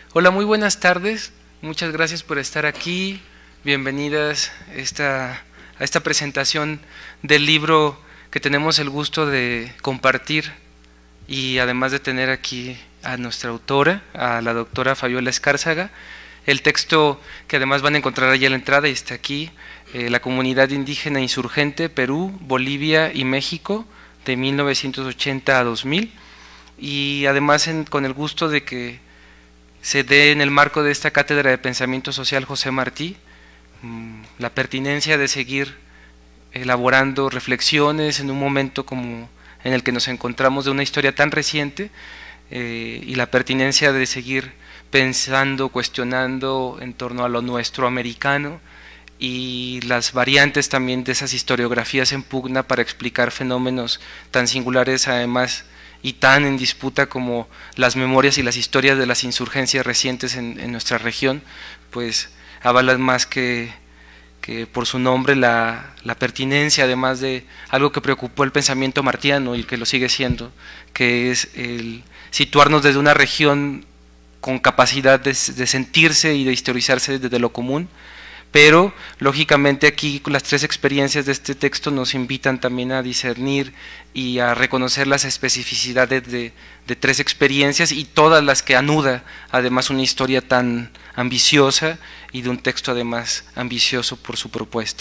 Hola, muy buenas tardes. Muchas gracias por estar aquí. Bienvenidas a esta presentación del libro que tenemos el gusto de compartir y además de tener aquí a nuestra autora, a la doctora Fabiola Escárzaga. El texto que además van a encontrar allí a la entrada y está aquí, La comunidad indígena insurgente, Perú, Bolivia y México, de 1980 a 2000. Y además con el gusto de que se dé en el marco de esta cátedra de pensamiento social José Martí la pertinencia de seguir elaborando reflexiones en un momento como en el que nos encontramos de una historia tan reciente y la pertinencia de seguir pensando, cuestionando en torno a lo nuestro americano y las variantes también de esas historiografías en pugna para explicar fenómenos tan singulares además y tan en disputa como las memorias y las historias de las insurgencias recientes en nuestra región, pues avalan más que por su nombre la pertinencia, además de algo que preocupó el pensamiento martiano y que lo sigue siendo, que es el situarnos desde una región con capacidad de sentirse y de historizarse desde lo común, pero lógicamente aquí las tres experiencias de este texto nos invitan también a discernir y a reconocer las especificidades de tres experiencias y todas las que anuda además una historia tan ambiciosa y de un texto además ambicioso por su propuesta.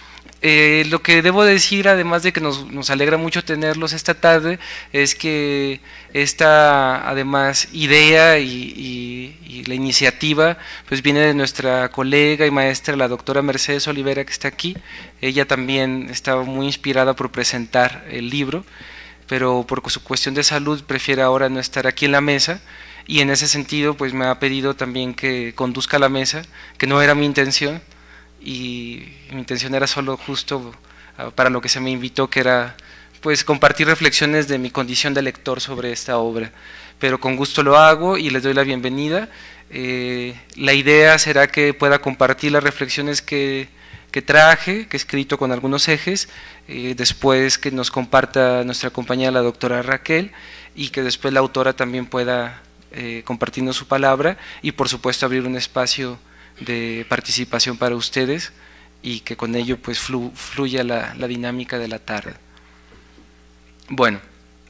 Lo que debo decir, además de que nos alegra mucho tenerlos esta tarde, es que esta además idea y la iniciativa pues viene de nuestra colega y maestra, la doctora Mercedes Olivera, que está aquí. Ella también estaba muy inspirada por presentar el libro, pero por su cuestión de salud prefiere ahora no estar aquí en la mesa, y en ese sentido pues me ha pedido también que conduzca la mesa, que no era mi intención, y mi intención era solo justo para lo que se me invitó, que era pues compartir reflexiones de mi condición de lector sobre esta obra, pero con gusto lo hago y les doy la bienvenida. La idea será que pueda compartir las reflexiones que traje, que he escrito con algunos ejes, después que nos comparta nuestra compañera la doctora Raquel y que después la autora también pueda compartirnos su palabra y por supuesto abrir un espacio de participación para ustedes y que con ello pues fluya la dinámica de la tarde. Bueno,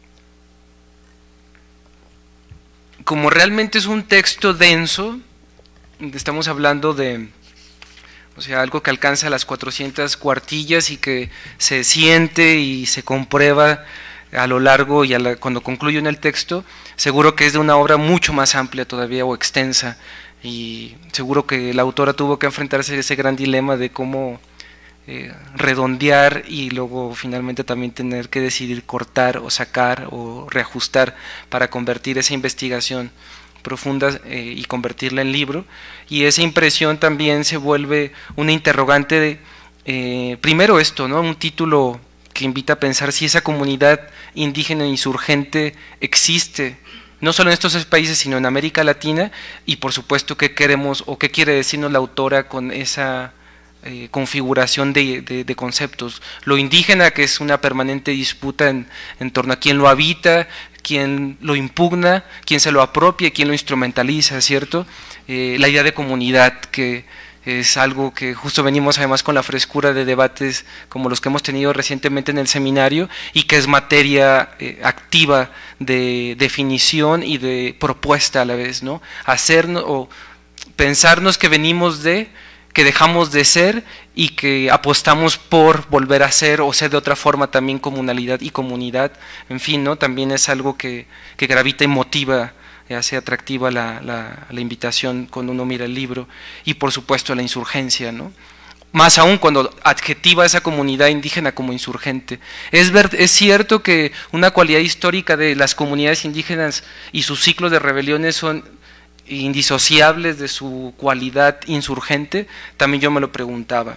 como realmente es un texto denso, estamos hablando de algo que alcanza las 400 cuartillas y que se siente y se comprueba a lo largo y cuando concluyo en el texto, seguro que es de una obra mucho más amplia todavía o extensa, y seguro que la autora tuvo que enfrentarse a ese gran dilema de cómo redondear y luego finalmente también tener que decidir cortar o sacar o reajustar para convertir esa investigación profunda y convertirla en libro. Y esa impresión también se vuelve una interrogante de, primero esto, ¿no? Un título que invita a pensar si esa comunidad indígena insurgente existe no solo en estos países, sino en América Latina, y por supuesto qué queremos o qué quiere decirnos la autora con esa configuración de conceptos. Lo indígena, que es una permanente disputa en torno a quién lo habita, quién lo impugna, quién se lo apropia, quién lo instrumentaliza, ¿cierto? La idea de comunidad, que es algo que justo venimos además con la frescura de debates como los que hemos tenido recientemente en el seminario y que es materia activa de definición y de propuesta a la vez, ¿no? Hacernos o pensarnos que venimos que dejamos de ser y que apostamos por volver a ser o ser de otra forma también comunalidad y comunidad, en fin, ¿no? También es algo que gravita y motiva, hace atractiva la invitación cuando uno mira el libro, y por supuesto la insurgencia, ¿no? Más aún cuando adjetiva a esa comunidad indígena como insurgente. Es cierto que una cualidad histórica de las comunidades indígenas y sus ciclos de rebeliones son indisociables de su cualidad insurgente, también yo me lo preguntaba.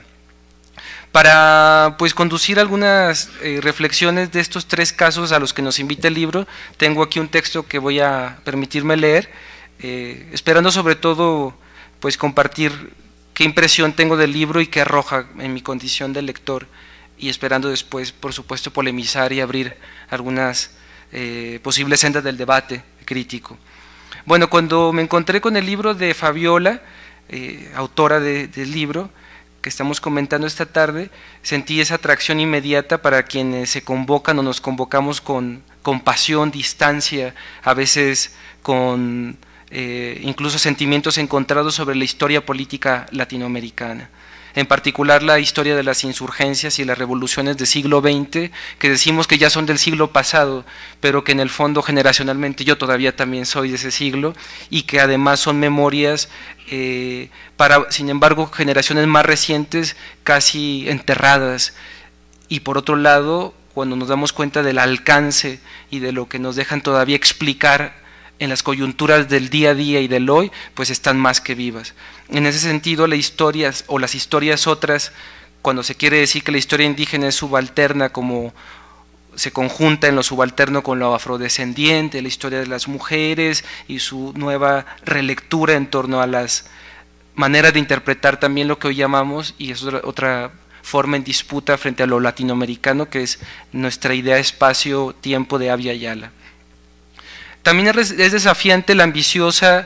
Para pues conducir algunas reflexiones de estos tres casos a los que nos invita el libro, tengo aquí un texto que voy a permitirme leer, esperando sobre todo pues compartir qué impresión tengo del libro y qué arroja en mi condición de lector, y esperando después por supuesto polemizar y abrir algunas posibles sendas del debate crítico. Bueno, cuando me encontré con el libro de Fabiola, autora del libro que estamos comentando esta tarde, sentí esa atracción inmediata para quienes se convocan o nos convocamos con pasión, distancia, a veces con incluso sentimientos encontrados sobre la historia política latinoamericana. En particular la historia de las insurgencias y las revoluciones del siglo XX, que decimos que ya son del siglo pasado, pero que en el fondo generacionalmente yo todavía también soy de ese siglo, y que además son memorias para, sin embargo, generaciones más recientes casi enterradas. Y por otro lado, cuando nos damos cuenta del alcance y de lo que nos dejan todavía explicar en las coyunturas del día a día y del hoy, pues están más que vivas. En ese sentido, las historias o las historias otras, cuando se quiere decir que la historia indígena es subalterna, como se conjunta en lo subalterno con lo afrodescendiente, la historia de las mujeres y su nueva relectura en torno a las maneras de interpretar también lo que hoy llamamos, y es otra forma en disputa frente a lo latinoamericano, que es nuestra idea de espacio-tiempo de Abya Yala. También es desafiante la ambiciosa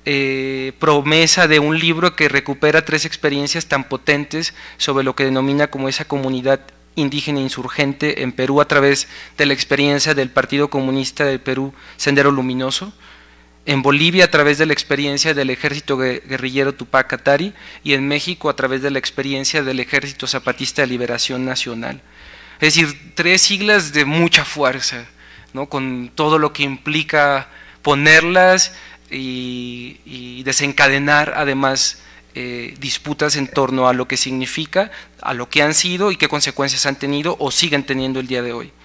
promesa de un libro que recupera 3 experiencias tan potentes sobre lo que denomina como esa comunidad indígena insurgente en Perú a través de la experiencia del Partido Comunista del Perú, Sendero Luminoso, en Bolivia a través de la experiencia del ejército guerrillero Tupac Katari y en México a través de la experiencia del Ejército Zapatista de Liberación Nacional. Es decir, 3 siglas de mucha fuerza, ¿no? Con todo lo que implica ponerlas y desencadenar además disputas en torno a lo que significa, a lo que han sido y qué consecuencias han tenido o siguen teniendo el día de hoy.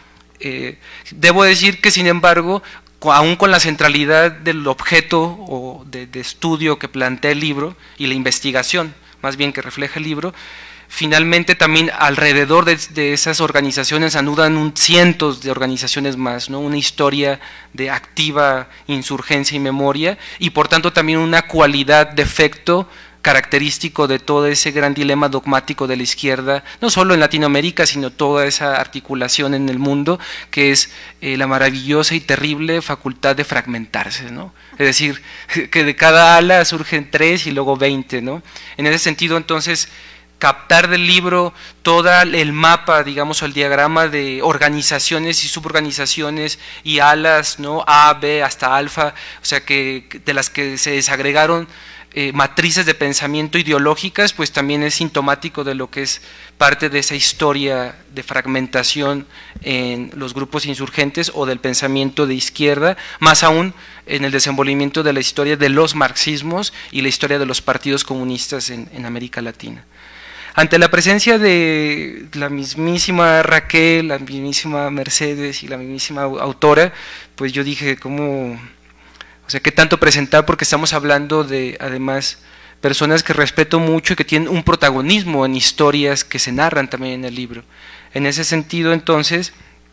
Debo decir que, sin embargo, aún con la centralidad del objeto o de estudio que plantea el libro y la investigación, más bien que refleja el libro, finalmente también alrededor de esas organizaciones anudan cientos de organizaciones más, ¿no? Una historia de activa insurgencia y memoria, y por tanto también una cualidad, defecto característico de todo ese gran dilema dogmático de la izquierda, no solo en Latinoamérica, sino toda esa articulación en el mundo, que es la maravillosa y terrible facultad de fragmentarse, ¿no? Es decir, que de cada ala surgen 3 y luego 20, ¿no? En ese sentido, entonces, captar del libro todo el mapa, digamos, o el diagrama de organizaciones y suborganizaciones y alas, ¿no? A, B, hasta alfa, o sea, que de las que se desagregaron matrices de pensamiento ideológicas, pues también es sintomático de lo que es parte de esa historia de fragmentación en los grupos insurgentes o del pensamiento de izquierda, más aún en el desenvolvimiento de la historia de los marxismos y la historia de los partidos comunistas en América Latina. Ante la presencia de la mismísima Raquel, la mismísima Mercedes y la mismísima autora, pues yo dije, ¿cómo? O sea, ¿qué tanto presentar? Porque estamos hablando de, además, personas que respeto mucho y que tienen un protagonismo en historias que se narran también en el libro. En ese sentido, entonces,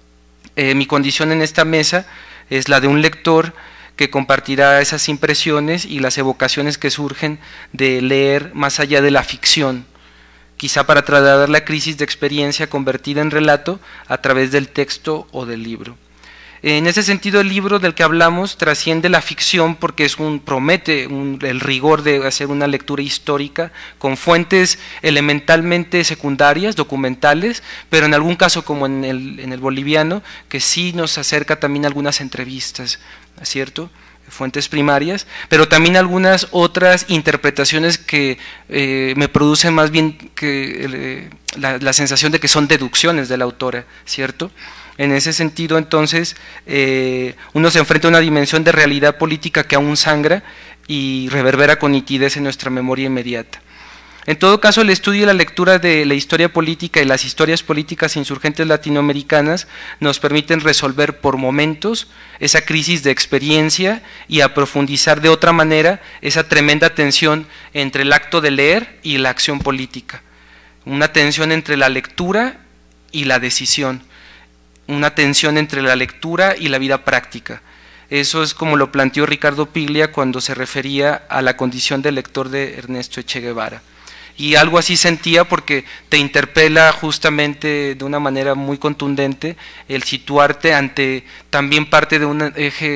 mi condición en esta mesa es la de un lector que compartirá esas impresiones y las evocaciones que surgen de leer más allá de la ficción, quizá para trasladar la crisis de experiencia convertida en relato a través del texto o del libro. En ese sentido, el libro del que hablamos trasciende la ficción porque promete el rigor de hacer una lectura histórica con fuentes elementalmente secundarias, documentales, pero en algún caso, como en el boliviano, que sí nos acerca también algunas entrevistas, ¿cierto?, fuentes primarias, pero también algunas otras interpretaciones que me producen más bien que la sensación de que son deducciones de la autora, ¿cierto? En ese sentido, entonces, uno se enfrenta a una dimensión de realidad política que aún sangra y reverbera con nitidez en nuestra memoria inmediata. En todo caso, el estudio y la lectura de la historia política y las historias políticas insurgentes latinoamericanas nos permiten resolver por momentos esa crisis de experiencia y a profundizar de otra manera esa tremenda tensión entre el acto de leer y la acción política. Una tensión entre la lectura y la decisión, una tensión entre la lectura y la vida práctica. Eso es como lo planteó Ricardo Piglia cuando se refería a la condición de lector de Ernesto Che Guevara. Y algo así sentía porque te interpela justamente de una manera muy contundente el situarte ante también parte de un eje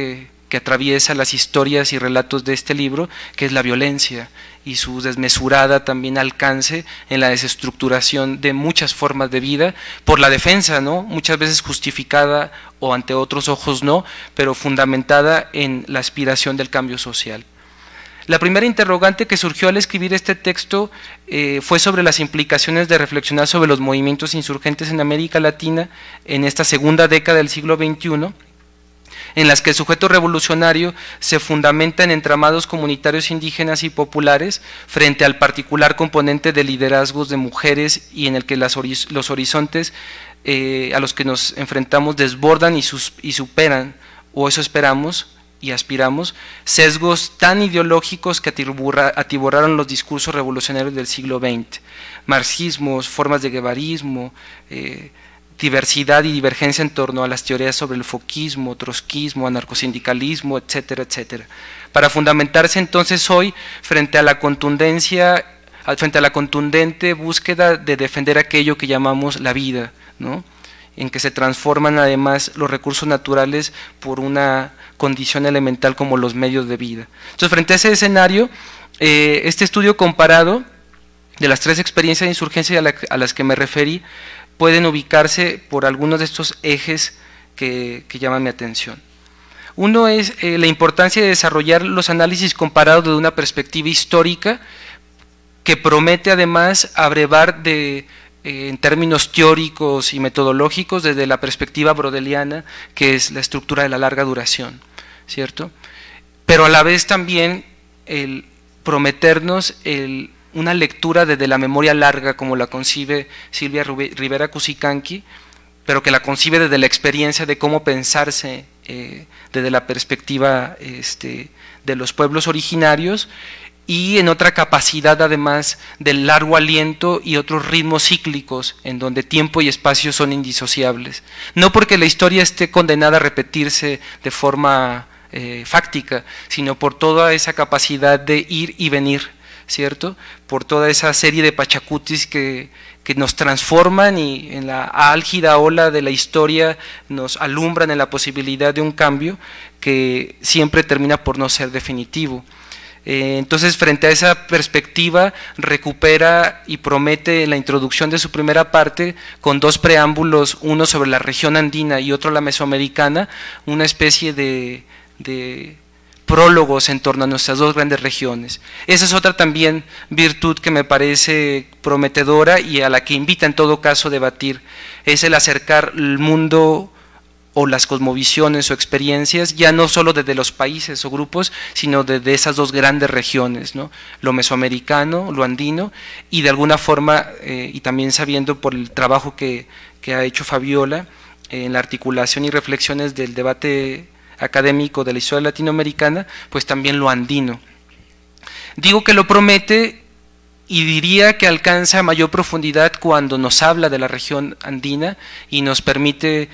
que atraviesa las historias y relatos de este libro, que es la violencia y su desmesurada también alcance en la desestructuración de muchas formas de vida, por la defensa, ¿no? Muchas veces justificada o ante otros ojos no, pero fundamentada en la aspiración del cambio social. La primera interrogante que surgió al escribir este texto fue sobre las implicaciones de reflexionar sobre los movimientos insurgentes en América Latina en esta segunda década del siglo XXI, en las que el sujeto revolucionario se fundamenta en entramados comunitarios indígenas y populares frente al particular componente de liderazgos de mujeres y en el que los horizontes a los que nos enfrentamos desbordan y superan, o eso esperamos y aspiramos, sesgos tan ideológicos que atiborraron los discursos revolucionarios del siglo XX, marxismos, formas de guevarismo, diversidad y divergencia en torno a las teorías sobre el foquismo, trotskismo, anarcosindicalismo, etcétera, etcétera, para fundamentarse entonces hoy frente a la contundencia, frente a la contundente búsqueda de defender aquello que llamamos la vida, ¿no?, en que se transforman además los recursos naturales por una condición elemental como los medios de vida. Entonces, frente a ese escenario, este estudio comparado de las tres experiencias de insurgencia a las que me referí, pueden ubicarse por algunos de estos ejes que llaman mi atención. Uno es la importancia de desarrollar los análisis comparados desde una perspectiva histórica que promete además abrevar en términos teóricos y metodológicos desde la perspectiva brodeliana, que es la estructura de la larga duración, ¿cierto? Pero a la vez también el prometernos una lectura desde la memoria larga, como la concibe Silvia Rivera Cusicanqui, pero que la concibe desde la experiencia de cómo pensarse desde la perspectiva de los pueblos originarios, y en otra capacidad además del largo aliento y otros ritmos cíclicos en donde tiempo y espacio son indisociables. No porque la historia esté condenada a repetirse de forma fáctica, sino por toda esa capacidad de ir y venir, ¿cierto? Por toda esa serie de pachacutis que nos transforman y en la álgida ola de la historia nos alumbran en la posibilidad de un cambio que siempre termina por no ser definitivo. Entonces, frente a esa perspectiva, recupera y promete la introducción de su primera parte con dos preámbulos, uno sobre la región andina y otro la mesoamericana, una especie de prólogos en torno a nuestras dos grandes regiones. Esa es otra también virtud que me parece prometedora y a la que invita en todo caso a debatir, es el acercar el mundo o las cosmovisiones o experiencias, ya no solo desde los países o grupos, sino desde esas dos grandes regiones, ¿no?, lo mesoamericano, lo andino, y de alguna forma, y también sabiendo por el trabajo que ha hecho Fabiola, en la articulación y reflexiones del debate académico de la historia latinoamericana, pues también lo andino. Digo que lo promete y diría que alcanza mayor profundidad cuando nos habla de la región andina y nos permite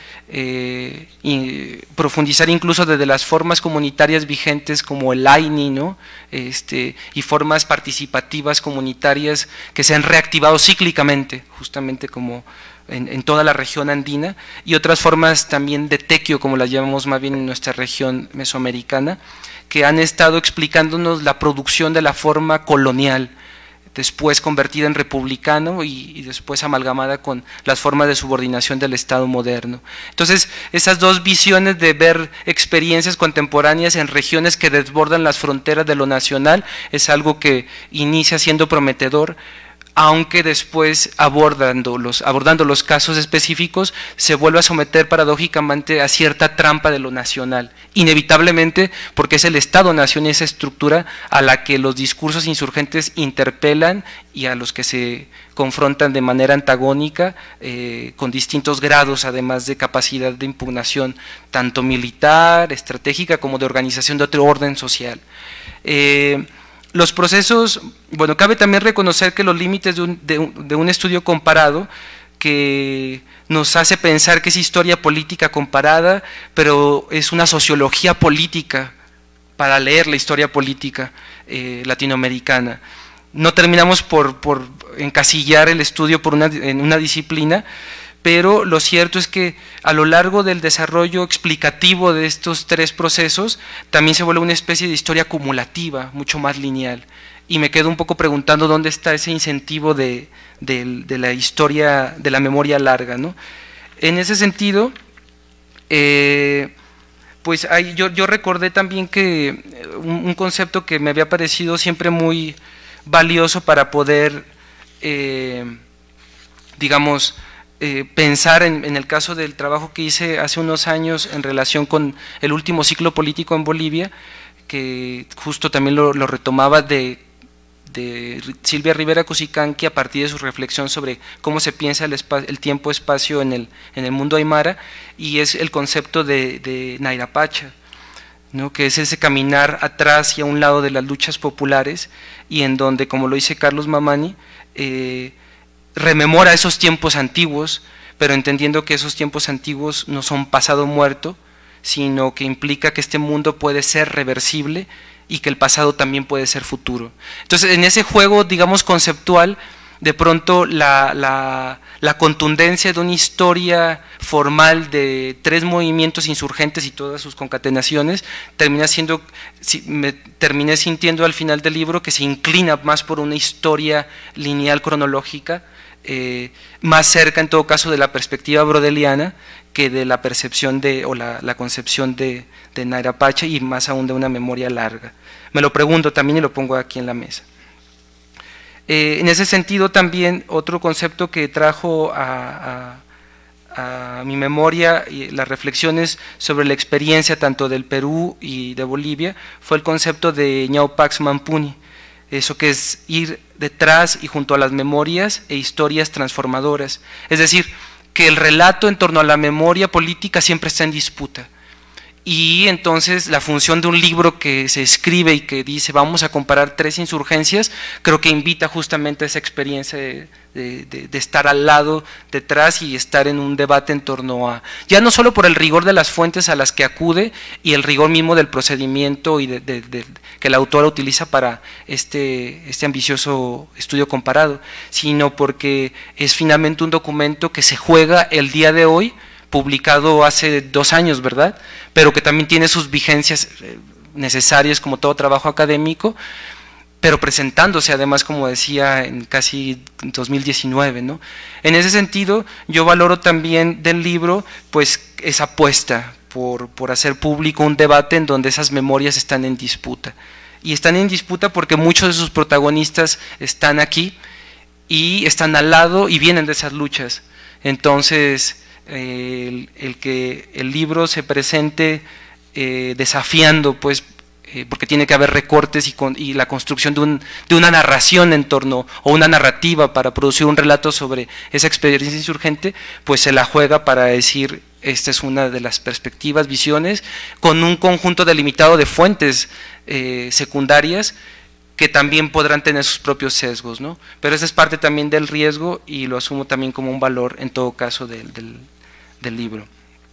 profundizar incluso desde las formas comunitarias vigentes como el AINI, ¿no?, y formas participativas comunitarias que se han reactivado cíclicamente, justamente como en toda la región andina, y otras formas también de tequio, como las llamamos más bien en nuestra región mesoamericana, que han estado explicándonos la producción de la forma colonial, después convertida en republicano y después amalgamada con las formas de subordinación del Estado moderno. Entonces, esas dos visiones de ver experiencias contemporáneas en regiones que desbordan las fronteras de lo nacional es algo que inicia siendo prometedor, aunque después abordando los casos específicos se vuelve a someter paradójicamente a cierta trampa de lo nacional, inevitablemente porque es el Estado-nación y esa estructura a la que los discursos insurgentes interpelan y a los que se confrontan de manera antagónica, con distintos grados además de capacidad de impugnación, tanto militar, estratégica, como de organización de otro orden social. Los procesos, bueno, cabe también reconocer que los límites de un estudio comparado que nos hace pensar que es historia política comparada, pero es una sociología política para leer la historia política latinoamericana. No terminamos por encasillar el estudio en una disciplina, pero lo cierto es que a lo largo del desarrollo explicativo de estos tres procesos, también se vuelve una especie de historia acumulativa, mucho más lineal. Y me quedo un poco preguntando dónde está ese incentivo de la historia, de la memoria larga, ¿no? En ese sentido, pues yo recordé también que un concepto que me había parecido siempre muy valioso para poder, digamos, pensar en el caso del trabajo que hice hace unos años en relación con el último ciclo político en Bolivia, que justo también lo retomaba de Silvia Rivera Cusicanqui a partir de su reflexión sobre cómo se piensa el tiempo-espacio en el mundo aymara, y es el concepto de Nairapacha, ¿no? Que es ese caminar atrás y a un lado de las luchas populares, y en donde, como lo dice Carlos Mamani, rememora esos tiempos antiguos, pero entendiendo que esos tiempos antiguos no son pasado muerto, sino que implica que este mundo puede ser reversible y que el pasado también puede ser futuro. Entonces, en ese juego, digamos, conceptual, de pronto la contundencia de una historia formal de tres movimientos insurgentes y todas sus concatenaciones, terminé sintiendo al final del libro que se inclina más por una historia lineal cronológica, más cerca en todo caso de la perspectiva brodeliana que de la percepción o la concepción de Nairapacha, y más aún de una memoria larga. Me lo pregunto también y lo pongo aquí en la mesa. En ese sentido también otro concepto que trajo a mi memoria y las reflexiones sobre la experiencia tanto del Perú y de Bolivia fue el concepto de Ñau Pax Mampuni, eso que es ir detrás y junto a las memorias e historias transformadoras, es decir, que el relato en torno a la memoria política siempre está en disputa. Y entonces la función de un libro que se escribe y que dice vamos a comparar tres insurgencias, creo que invita justamente a esa experiencia de estar al lado, detrás, y estar en un debate en torno a, ya no solo por el rigor de las fuentes a las que acude y el rigor mismo del procedimiento y que la autora utiliza para este ambicioso estudio comparado, sino porque es finalmente un documento que se juega el día de hoy, publicado hace 2 años, ¿verdad? Pero que también tiene sus vigencias necesarias como todo trabajo académico, pero presentándose además, como decía, en casi 2019, ¿no? En ese sentido, yo valoro también del libro, pues, esa apuesta por hacer público un debate en donde esas memorias están en disputa. Y están en disputa porque muchos de sus protagonistas están aquí y están al lado y vienen de esas luchas. Entonces, el que el libro se presente desafiando, pues, porque tiene que haber recortes y la construcción de una narración en torno, o una narrativa para producir un relato sobre esa experiencia insurgente, pues se la juega para decir, esta es una de las perspectivas, visiones, con un conjunto delimitado de fuentes secundarias, que también podrán tener sus propios sesgos, ¿no? Pero esa es parte también del riesgo y lo asumo también como un valor en todo caso del libro.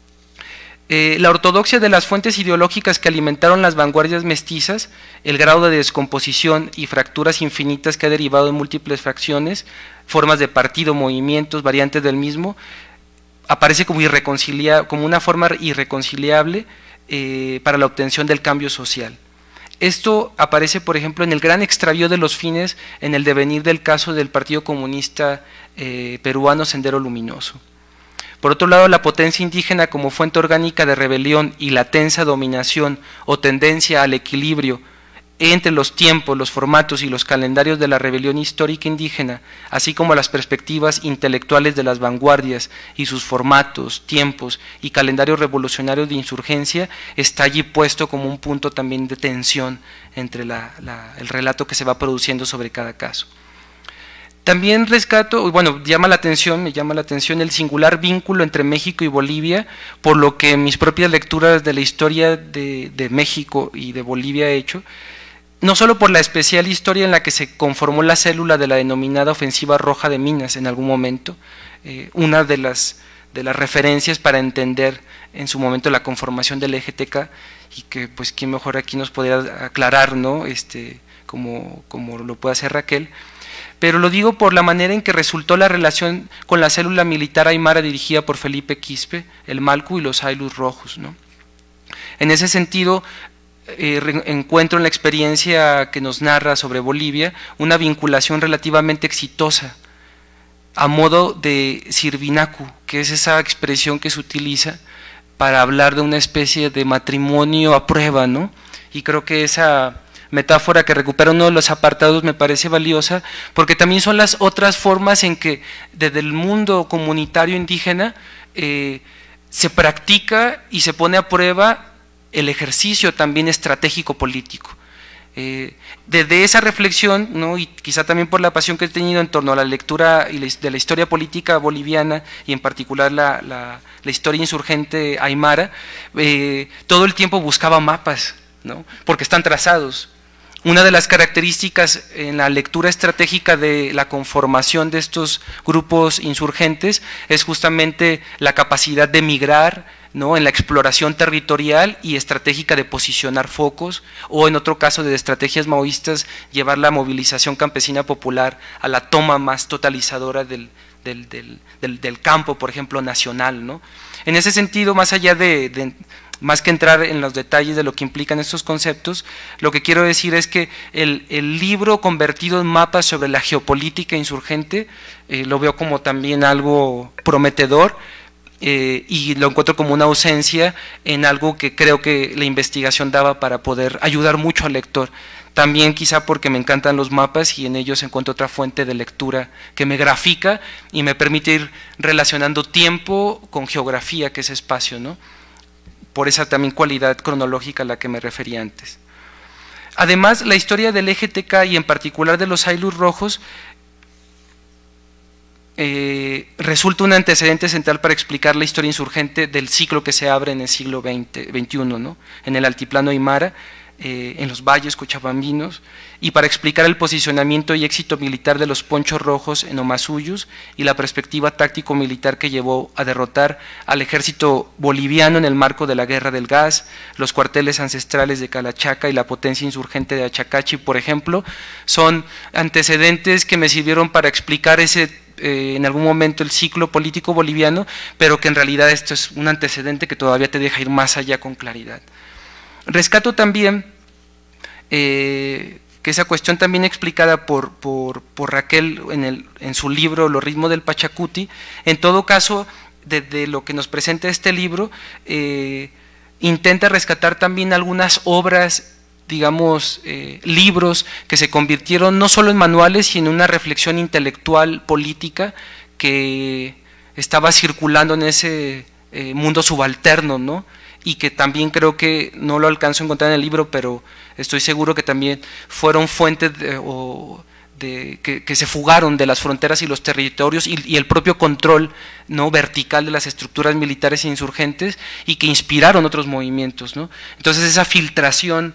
La ortodoxia de las fuentes ideológicas que alimentaron las vanguardias mestizas, el grado de descomposición y fracturas infinitas que ha derivado en múltiples fracciones, formas de partido, movimientos, variantes del mismo, aparece como una forma irreconciliable para la obtención del cambio social. Esto aparece, por ejemplo, en el gran extravío de los fines en el devenir del caso del Partido Comunista Peruano Sendero Luminoso. Por otro lado, la potencia indígena como fuente orgánica de rebelión y la tensa dominación o tendencia al equilibrio entre los tiempos, los formatos y los calendarios de la rebelión histórica indígena, así como las perspectivas intelectuales de las vanguardias y sus formatos, tiempos y calendarios revolucionarios de insurgencia, está allí puesto como un punto también de tensión entre el relato que se va produciendo sobre cada caso. También rescato, bueno, me llama la atención el singular vínculo entre México y Bolivia, por lo que mis propias lecturas de la historia de México y de Bolivia he hecho, no solo por la especial historia en la que se conformó la célula de la denominada Ofensiva Roja de Minas en algún momento, una de las referencias para entender en su momento la conformación del EGTK, y que pues quién mejor aquí nos podría aclarar, ¿no? Como lo puede hacer Raquel, pero lo digo por la manera en que resultó la relación con la célula militar aymara dirigida por Felipe Quispe, el Malcu y los Aylus Rojos, ¿no? En ese sentido, encuentro en la experiencia que nos narra sobre Bolivia una vinculación relativamente exitosa, a modo de sirvinacu, que es esa expresión que se utiliza para hablar de una especie de matrimonio a prueba, ¿no? Y creo que esa metáfora que recupera uno de los apartados me parece valiosa, porque también son las otras formas en que desde el mundo comunitario indígena se practica y se pone a prueba el ejercicio también estratégico político. Desde esa reflexión, ¿no? Y quizá también por la pasión que he tenido en torno a la lectura de la historia política boliviana y en particular la historia insurgente aymara, todo el tiempo buscaba mapas, ¿no? Porque están trazados. Una de las características en la lectura estratégica de la conformación de estos grupos insurgentes es justamente la capacidad de migrar, ¿no? En la exploración territorial y estratégica de posicionar focos, o en otro caso de estrategias maoístas, llevar la movilización campesina popular a la toma más totalizadora del campo, por ejemplo, nacional, ¿no? En ese sentido, más allá más que entrar en los detalles de lo que implican estos conceptos, lo que quiero decir es que el libro convertido en mapas sobre la geopolítica insurgente lo veo como también algo prometedor, y lo encuentro como una ausencia en algo que creo que la investigación daba para poder ayudar mucho al lector. También quizá porque me encantan los mapas y en ellos encuentro otra fuente de lectura que me grafica y me permite ir relacionando tiempo con geografía, que es espacio, ¿no? Por esa también cualidad cronológica a la que me refería antes. Además, la historia del EGTK y en particular de los Aylus Rojos resulta un antecedente central para explicar la historia insurgente del ciclo que se abre en el siglo XXI, ¿no? En el altiplano aymara, en los valles cochabambinos, y para explicar el posicionamiento y éxito militar de los Ponchos Rojos en Omasuyus y la perspectiva táctico-militar que llevó a derrotar al ejército boliviano en el marco de la Guerra del Gas, los cuarteles ancestrales de Calachaca y la potencia insurgente de Achacachi, por ejemplo, son antecedentes que me sirvieron para explicar en algún momento el ciclo político boliviano, pero que en realidad esto es un antecedente que todavía te deja ir más allá con claridad. Rescato también que esa cuestión también explicada por Raquel en su libro Los ritmos del Pachacuti, en todo caso, desde lo que nos presenta este libro, intenta rescatar también algunas obras, digamos, libros que se convirtieron no solo en manuales, sino en una reflexión intelectual, política, que estaba circulando en ese mundo subalterno, ¿no? Y que también creo que no lo alcanzo a encontrar en el libro, pero estoy seguro que también fueron fuentes que se fugaron de las fronteras y los territorios y el propio control, ¿no? Vertical de las estructuras militares e insurgentes, y que inspiraron otros movimientos, ¿no? Entonces esa filtración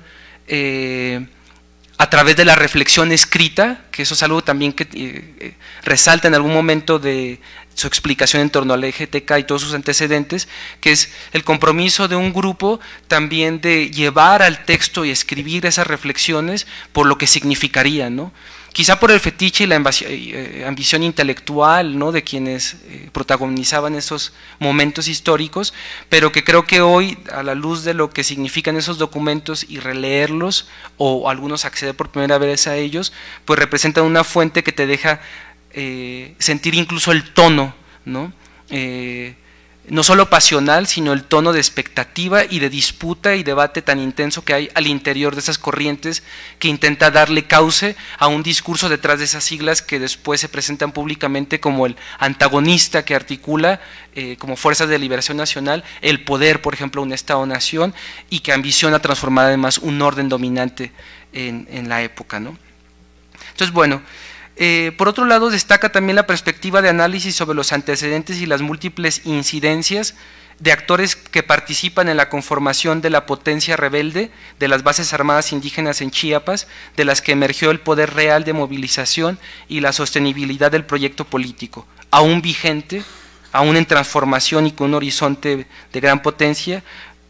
a través de la reflexión escrita, que eso es algo también que resalta en algún momento de su explicación en torno al EGTK y todos sus antecedentes, que es el compromiso de un grupo también de llevar al texto y escribir esas reflexiones por lo que significaría, ¿no? Quizá por el fetiche y la ambición intelectual, ¿no? De quienes protagonizaban esos momentos históricos, pero que creo que hoy, a la luz de lo que significan esos documentos y releerlos, o algunos acceder por primera vez a ellos, pues representan una fuente que te deja sentir incluso el tono, ¿no? No solo pasional, sino el tono de expectativa y de disputa y debate tan intenso que hay al interior de esas corrientes, que intenta darle cauce a un discurso detrás de esas siglas que después se presentan públicamente como el antagonista que articula como fuerzas de liberación nacional el poder, por ejemplo, un Estado-nación, y que ambiciona transformar además un orden dominante en la época, ¿no? Entonces, bueno, por otro lado, destaca también la perspectiva de análisis sobre los antecedentes y las múltiples incidencias de actores que participan en la conformación de la potencia rebelde de las bases armadas indígenas en Chiapas, de las que emergió el poder real de movilización y la sostenibilidad del proyecto político, aún vigente, aún en transformación y con un horizonte de gran potencia,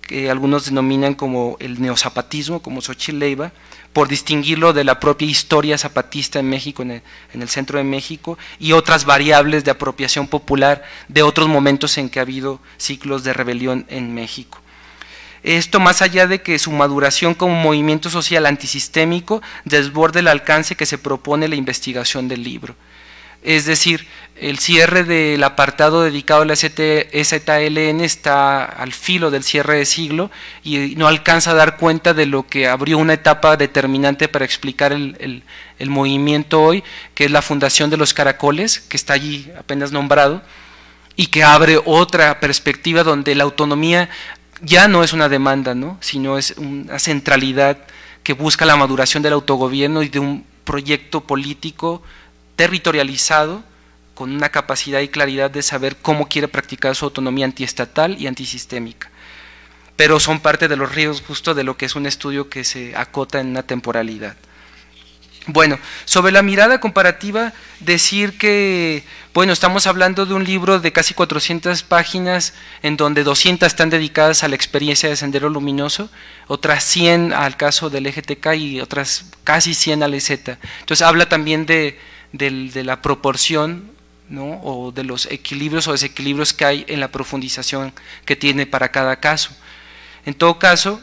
que algunos denominan como el neozapatismo, como Xochitl Leiva, por distinguirlo de la propia historia zapatista en México, en el centro de México, y otras variables de apropiación popular de otros momentos en que ha habido ciclos de rebelión en México. Esto más allá de que su maduración como movimiento social antisistémico desborde el alcance que se propone la investigación del libro. Es decir, el cierre del apartado dedicado a la EZLN está al filo del cierre de siglo y no alcanza a dar cuenta de lo que abrió una etapa determinante para explicar el movimiento hoy, que es la fundación de los Caracoles, que está allí apenas nombrado, y que abre otra perspectiva donde la autonomía ya no es una demanda, ¿no?, sino es una centralidad que busca la maduración del autogobierno y de un proyecto político territorializado con una capacidad y claridad de saber cómo quiere practicar su autonomía antiestatal y antisistémica. Pero son parte de los riesgos justo de lo que es un estudio que se acota en una temporalidad. Bueno, sobre la mirada comparativa, decir que, bueno, estamos hablando de un libro de casi 400 páginas, en donde 200 están dedicadas a la experiencia de Sendero Luminoso, otras 100 al caso del EGTK y otras casi 100 al EZ. Entonces habla también de la proporción, ¿no?, o de los equilibrios o desequilibrios que hay en la profundización que tiene para cada caso. En todo caso,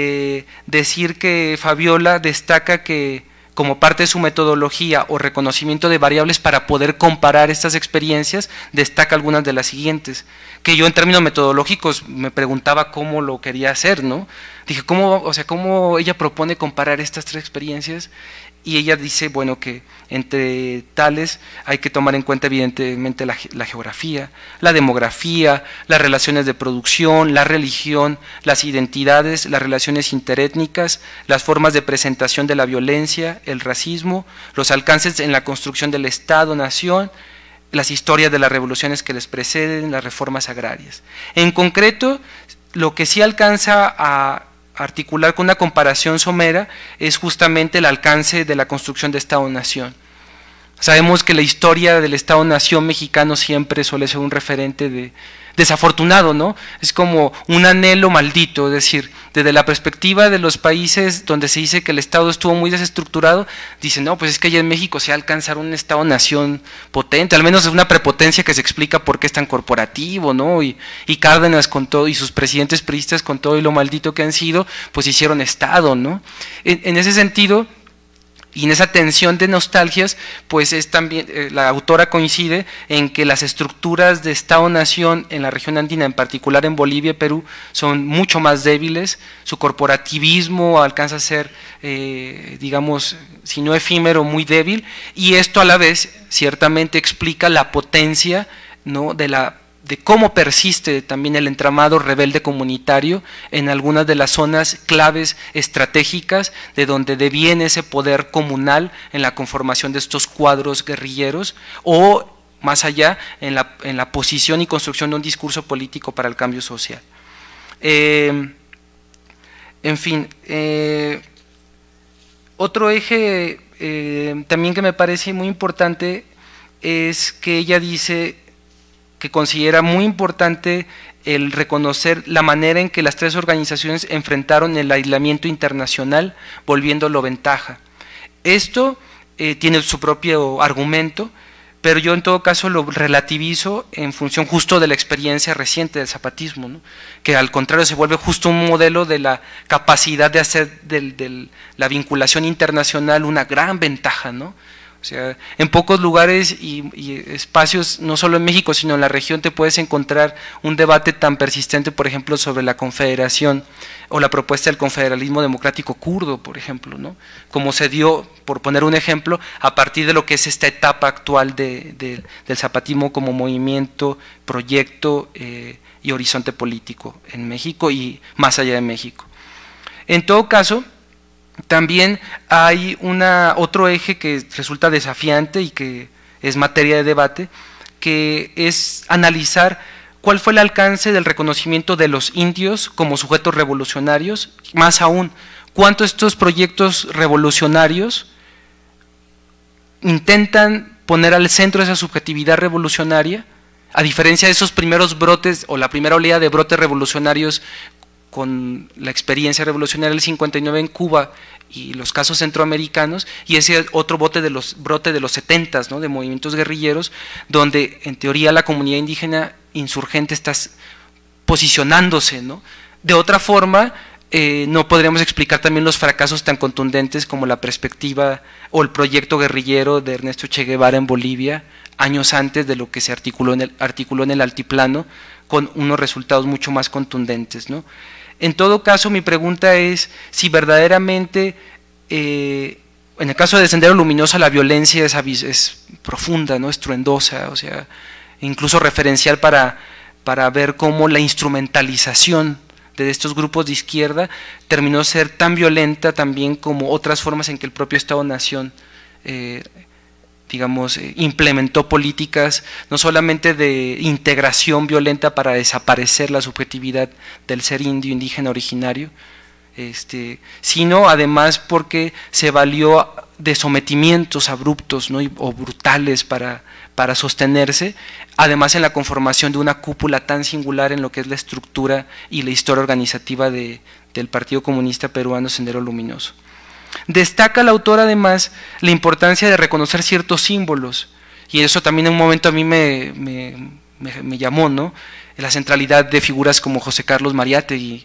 decir que Fabiola destaca que como parte de su metodología o reconocimiento de variables para poder comparar estas experiencias, destaca algunas de las siguientes, que yo en términos metodológicos me preguntaba cómo lo quería hacer, ¿no? Dije, ¿cómo ella propone comparar estas tres experiencias? Y ella dice, bueno, que entre tales hay que tomar en cuenta evidentemente la geografía, la demografía, las relaciones de producción, la religión, las identidades, las relaciones interétnicas, las formas de presentación de la violencia, el racismo, los alcances en la construcción del Estado-nación, las historias de las revoluciones que les preceden, las reformas agrarias. En concreto, lo que sí alcanza a articular con una comparación somera es justamente el alcance de la construcción de Estado-Nación. Sabemos que la historia del Estado-Nación mexicano siempre suele ser un referente desafortunado, ¿no? Es como un anhelo maldito, es decir, desde la perspectiva de los países donde se dice que el Estado estuvo muy desestructurado, dicen, no, pues es que allá en México se va a alcanzar un Estado-Nación potente, al menos es una prepotencia que se explica por qué es tan corporativo, ¿no? Y Cárdenas con todo, y sus presidentes priistas con todo y lo maldito que han sido, pues hicieron Estado, ¿no? En ese sentido, y en esa tensión de nostalgias, pues es también, la autora coincide en que las estructuras de Estado-Nación en la región andina, en particular en Bolivia y Perú, son mucho más débiles, su corporativismo alcanza a ser, digamos, si no efímero, muy débil, y esto a la vez ciertamente explica la potencia, ¿no?, de cómo persiste también el entramado rebelde comunitario en algunas de las zonas claves estratégicas de donde deviene ese poder comunal en la conformación de estos cuadros guerrilleros o más allá en la posición y construcción de un discurso político para el cambio social. En fin, otro eje también que me parece muy importante es que ella dice que considera muy importante el reconocer la manera en que las tres organizaciones enfrentaron el aislamiento internacional, volviéndolo ventaja. Esto tiene su propio argumento, pero yo en todo caso lo relativizo en función justo de la experiencia reciente del zapatismo, ¿no?, que al contrario se vuelve justo un modelo de la capacidad de hacer de la vinculación internacional una gran ventaja, ¿no? O sea, en pocos lugares y espacios, no solo en México, sino en la región, te puedes encontrar un debate tan persistente, por ejemplo, sobre la confederación o la propuesta del confederalismo democrático kurdo, por ejemplo, ¿no?, como se dio, por poner un ejemplo, a partir de lo que es esta etapa actual del zapatismo como movimiento, proyecto y horizonte político en México y más allá de México. En todo caso, también hay otro eje que resulta desafiante y que es materia de debate, que es analizar cuál fue el alcance del reconocimiento de los indios como sujetos revolucionarios, más aún, cuánto estos proyectos revolucionarios intentan poner al centro esa subjetividad revolucionaria, a diferencia de esos primeros brotes o la primera oleada de brotes revolucionarios con la experiencia revolucionaria del 59 en Cuba y los casos centroamericanos, y ese otro brote de los 70s, ¿no?, de movimientos guerrilleros, donde en teoría la comunidad indígena insurgente está posicionándose, ¿no? De otra forma, no podríamos explicar también los fracasos tan contundentes como la perspectiva o el proyecto guerrillero de Ernesto Che Guevara en Bolivia, años antes de lo que se articuló en el altiplano, con unos resultados mucho más contundentes, ¿no? En todo caso, mi pregunta es si verdaderamente, en el caso de Sendero Luminoso, la violencia es profunda, ¿no?, estruendosa, o sea, incluso referencial para ver cómo la instrumentalización de estos grupos de izquierda terminó ser tan violenta también como otras formas en que el propio Estado-Nación digamos, implementó políticas no solamente de integración violenta para desaparecer la subjetividad del ser indio, indígena, originario, sino además porque se valió de sometimientos abruptos, ¿no?, o brutales para sostenerse, además en la conformación de una cúpula tan singular en lo que es la estructura y la historia organizativa del Partido Comunista Peruano Sendero Luminoso. Destaca la autora además la importancia de reconocer ciertos símbolos, y eso también en un momento a mí me llamó, ¿no?, la centralidad de figuras como José Carlos Mariátegui,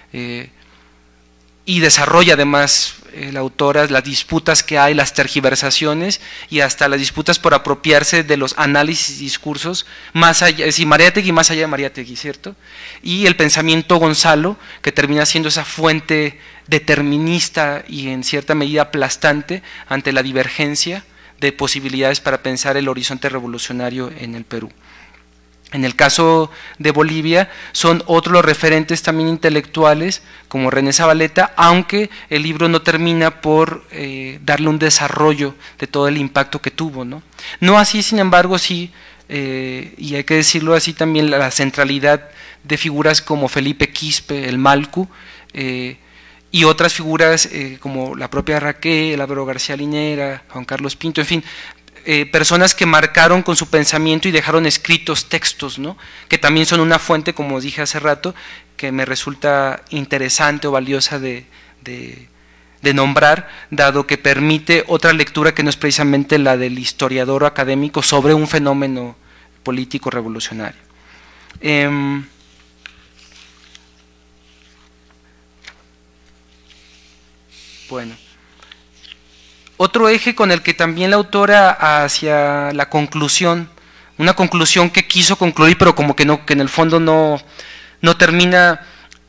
y desarrolla además la autora las disputas que hay, las tergiversaciones y hasta las disputas por apropiarse de los análisis y discursos más allá, es decir, Mariátegui más allá de Mariátegui, ¿cierto? Y el pensamiento Gonzalo, que termina siendo esa fuente determinista y en cierta medida aplastante ante la divergencia de posibilidades para pensar el horizonte revolucionario en el Perú. En el caso de Bolivia son otros los referentes también intelectuales como René Zabaleta, aunque el libro no termina por darle un desarrollo de todo el impacto que tuvo, ¿no? No así, sin embargo, sí, y hay que decirlo así también, la centralidad de figuras como Felipe Quispe, el Malcu, y otras figuras como la propia Raquel, Álvaro García Linera, Juan Carlos Pinto, en fin, personas que marcaron con su pensamiento y dejaron escritos textos, ¿no?, que también son una fuente, como dije hace rato, que me resulta interesante o valiosa de nombrar, dado que permite otra lectura que no es precisamente la del historiador o académico sobre un fenómeno político revolucionario. Bueno. Otro eje con el que también la autora hacia la conclusión, una conclusión que quiso concluir, pero como que en el fondo no termina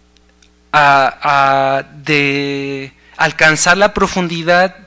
de alcanzar la profundidad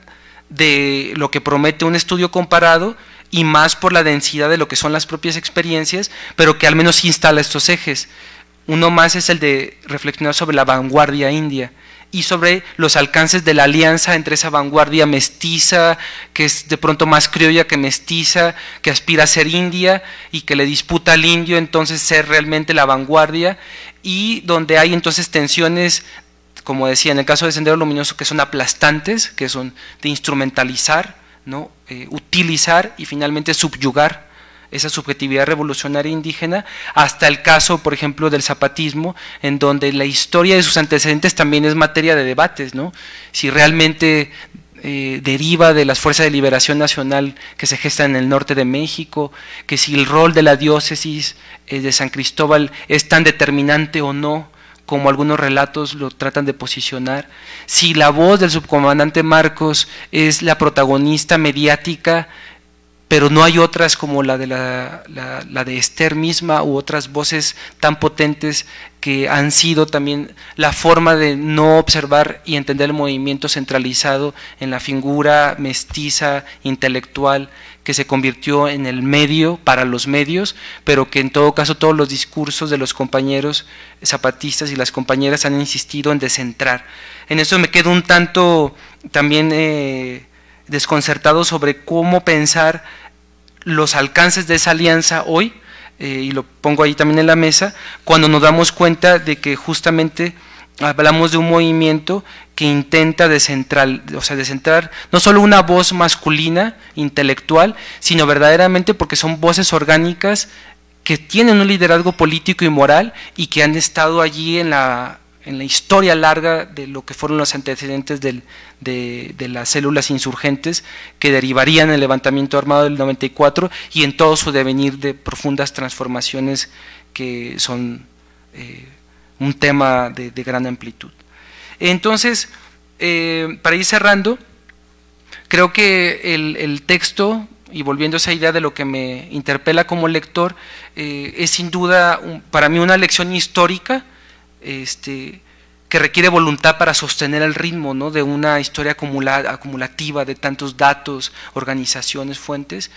de lo que promete un estudio comparado, y más por la densidad de lo que son las propias experiencias, pero que al menos instala estos ejes. Uno más es el de reflexionar sobre la vanguardia india y sobre los alcances de la alianza entre esa vanguardia mestiza, que es de pronto más criolla que mestiza, que aspira a ser india y que le disputa al indio entonces ser realmente la vanguardia, y donde hay entonces tensiones, como decía, en el caso de Sendero Luminoso, que son aplastantes, que son de instrumentalizar, ¿no?, utilizar y finalmente subyugar esa subjetividad revolucionaria indígena, hasta el caso, por ejemplo, del zapatismo, en donde la historia de sus antecedentes también es materia de debates, ¿no?, si realmente deriva de las fuerzas de liberación nacional que se gestan en el norte de México, que si el rol de la diócesis de San Cristóbal es tan determinante o no, como algunos relatos lo tratan de posicionar, si la voz del subcomandante Marcos es la protagonista mediática, pero no hay otras como la de Esther misma u otras voces tan potentes que han sido también la forma de no observar y entender el movimiento centralizado en la figura mestiza, intelectual, que se convirtió en el medio para los medios, pero que en todo caso todos los discursos de los compañeros zapatistas y las compañeras han insistido en descentrar. En eso me quedo un tanto también desconcertado sobre cómo pensar los alcances de esa alianza hoy, y lo pongo ahí también en la mesa, cuando nos damos cuenta de que justamente hablamos de un movimiento que intenta descentrar no solo una voz masculina, intelectual, sino verdaderamente porque son voces orgánicas que tienen un liderazgo político y moral y que han estado allí en la en la historia larga de lo que fueron los antecedentes de las células insurgentes que derivarían en el levantamiento armado del 94 y en todo su devenir de profundas transformaciones que son un tema de gran amplitud. Entonces, para ir cerrando, creo que el texto, y volviendo a esa idea de lo que me interpela como lector, es sin duda para mí una lección histórica que requiere voluntad para sostener el ritmo, ¿no?, de una historia acumulativa de tantos datos, organizaciones, fuentes.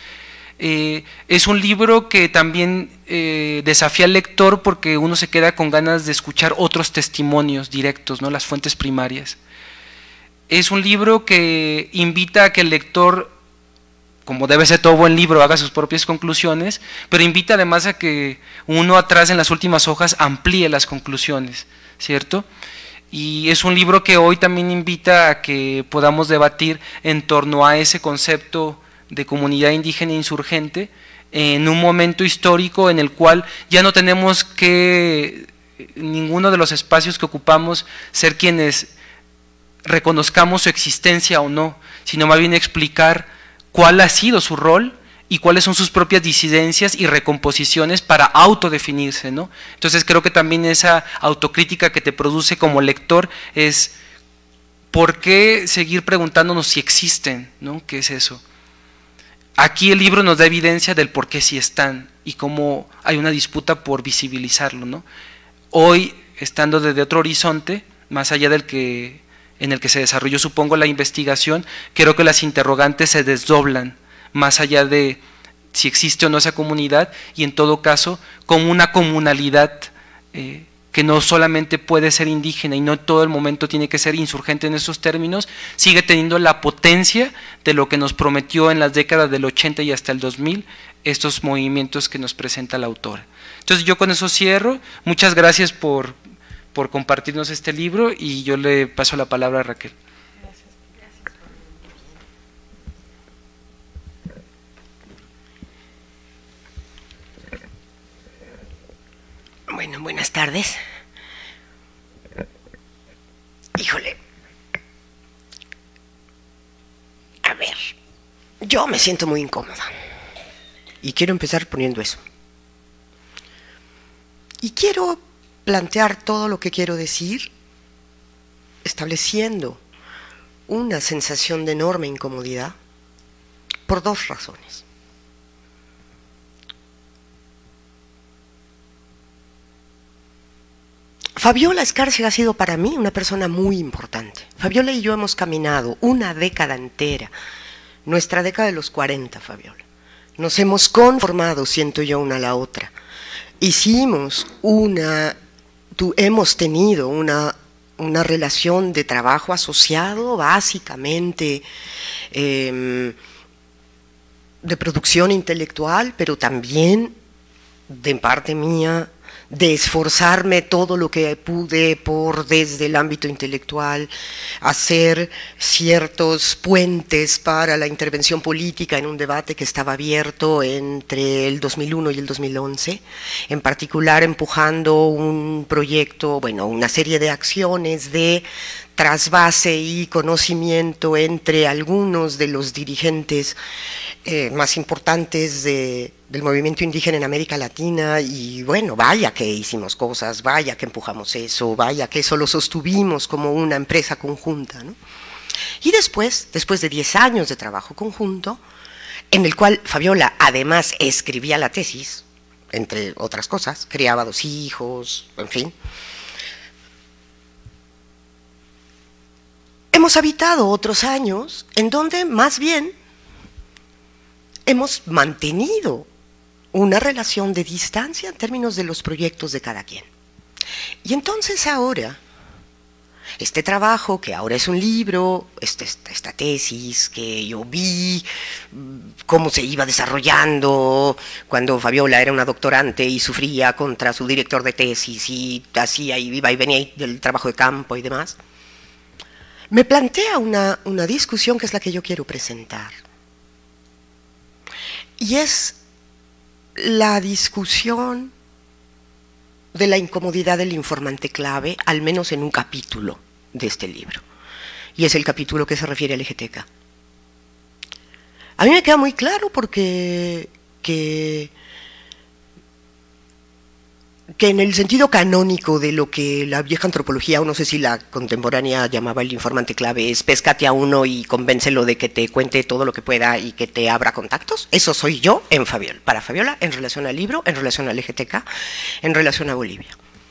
Es un libro que también desafía al lector porque uno se queda con ganas de escuchar otros testimonios directos, ¿no?, las fuentes primarias. Es un libro que invita a que el lector, como debe ser todo buen libro, haga sus propias conclusiones, pero invita además a que uno atrás en las últimas hojas amplíe las conclusiones, ¿cierto? Y es un libro que hoy también invita a que podamos debatir en torno a ese concepto de comunidad indígena insurgente en un momento histórico en el cual ya no tenemos que, ninguno de los espacios que ocupamos, ser quienes reconozcamos su existencia o no, sino más bien explicar cuál ha sido su rol y cuáles son sus propias disidencias y recomposiciones para autodefinirse, ¿no? Entonces creo que también esa autocrítica que te produce como lector es ¿por qué seguir preguntándonos si existen, ¿no? ¿Qué es eso? Aquí el libro nos da evidencia del por qué sí están y cómo hay una disputa por visibilizarlo, ¿no? Hoy, estando desde otro horizonte, más allá del que en el que se desarrolló, supongo, la investigación, creo que las interrogantes se desdoblan, más allá de si existe o no esa comunidad, y en todo caso, como una comunalidad que no solamente puede ser indígena y no todo el momento tiene que ser insurgente en esos términos, sigue teniendo la potencia de lo que nos prometió en las décadas del 80 y hasta el 2000, estos movimientos que nos presenta la autora. Entonces yo con eso cierro, muchas gracias por compartirnos este libro y yo le paso la palabra a Raquel. Bueno, buenas tardes. Híjole. A ver, yo me siento muy incómoda y quiero empezar poniendo eso. Y quiero plantear todo lo que quiero decir estableciendo una sensación de enorme incomodidad por dos razones. Fabiola Escárcega ha sido para mí una persona muy importante. Fabiola y yo hemos caminado una década entera, nuestra década de los 40, Fabiola. Nos hemos conformado, siento yo, una a la otra. Hemos tenido una relación de trabajo asociado, básicamente de producción intelectual, pero también de parte mía de esforzarme todo lo que pude por desde el ámbito intelectual, hacer ciertos puentes para la intervención política en un debate que estaba abierto entre el 2001 y el 2011, en particular empujando un proyecto, bueno, una serie de acciones de trasvase y conocimiento entre algunos de los dirigentes más importantes del movimiento indígena en América Latina, y bueno, vaya que hicimos cosas, vaya que empujamos eso, vaya que eso lo sostuvimos como una empresa conjunta, ¿no? Y después de 10 años de trabajo conjunto, en el cual Fabiola además escribía la tesis, entre otras cosas, criaba 2 hijos, en fin, hemos habitado otros años en donde más bien hemos mantenido una relación de distancia en términos de los proyectos de cada quien. Y entonces ahora, este trabajo, que ahora es un libro, esta tesis que yo vi, cómo se iba desarrollando cuando Fabiola era una doctorante y sufría contra su director de tesis y hacía y iba y venía del trabajo de campo y demás, me plantea una discusión que es la que yo quiero presentar. Y es la discusión de la incomodidad del informante clave, al menos en un capítulo de este libro. Y es el capítulo que se refiere al EGTK. A mí me queda muy claro porque que en el sentido canónico de lo que la vieja antropología, o no sé si la contemporánea llamaba el informante clave, es péscate a uno y convéncelo de que te cuente todo lo que pueda y que te abra contactos. Eso soy yo en Fabiola, para Fabiola, en relación al libro, en relación al EGTK, en relación a Bolivia.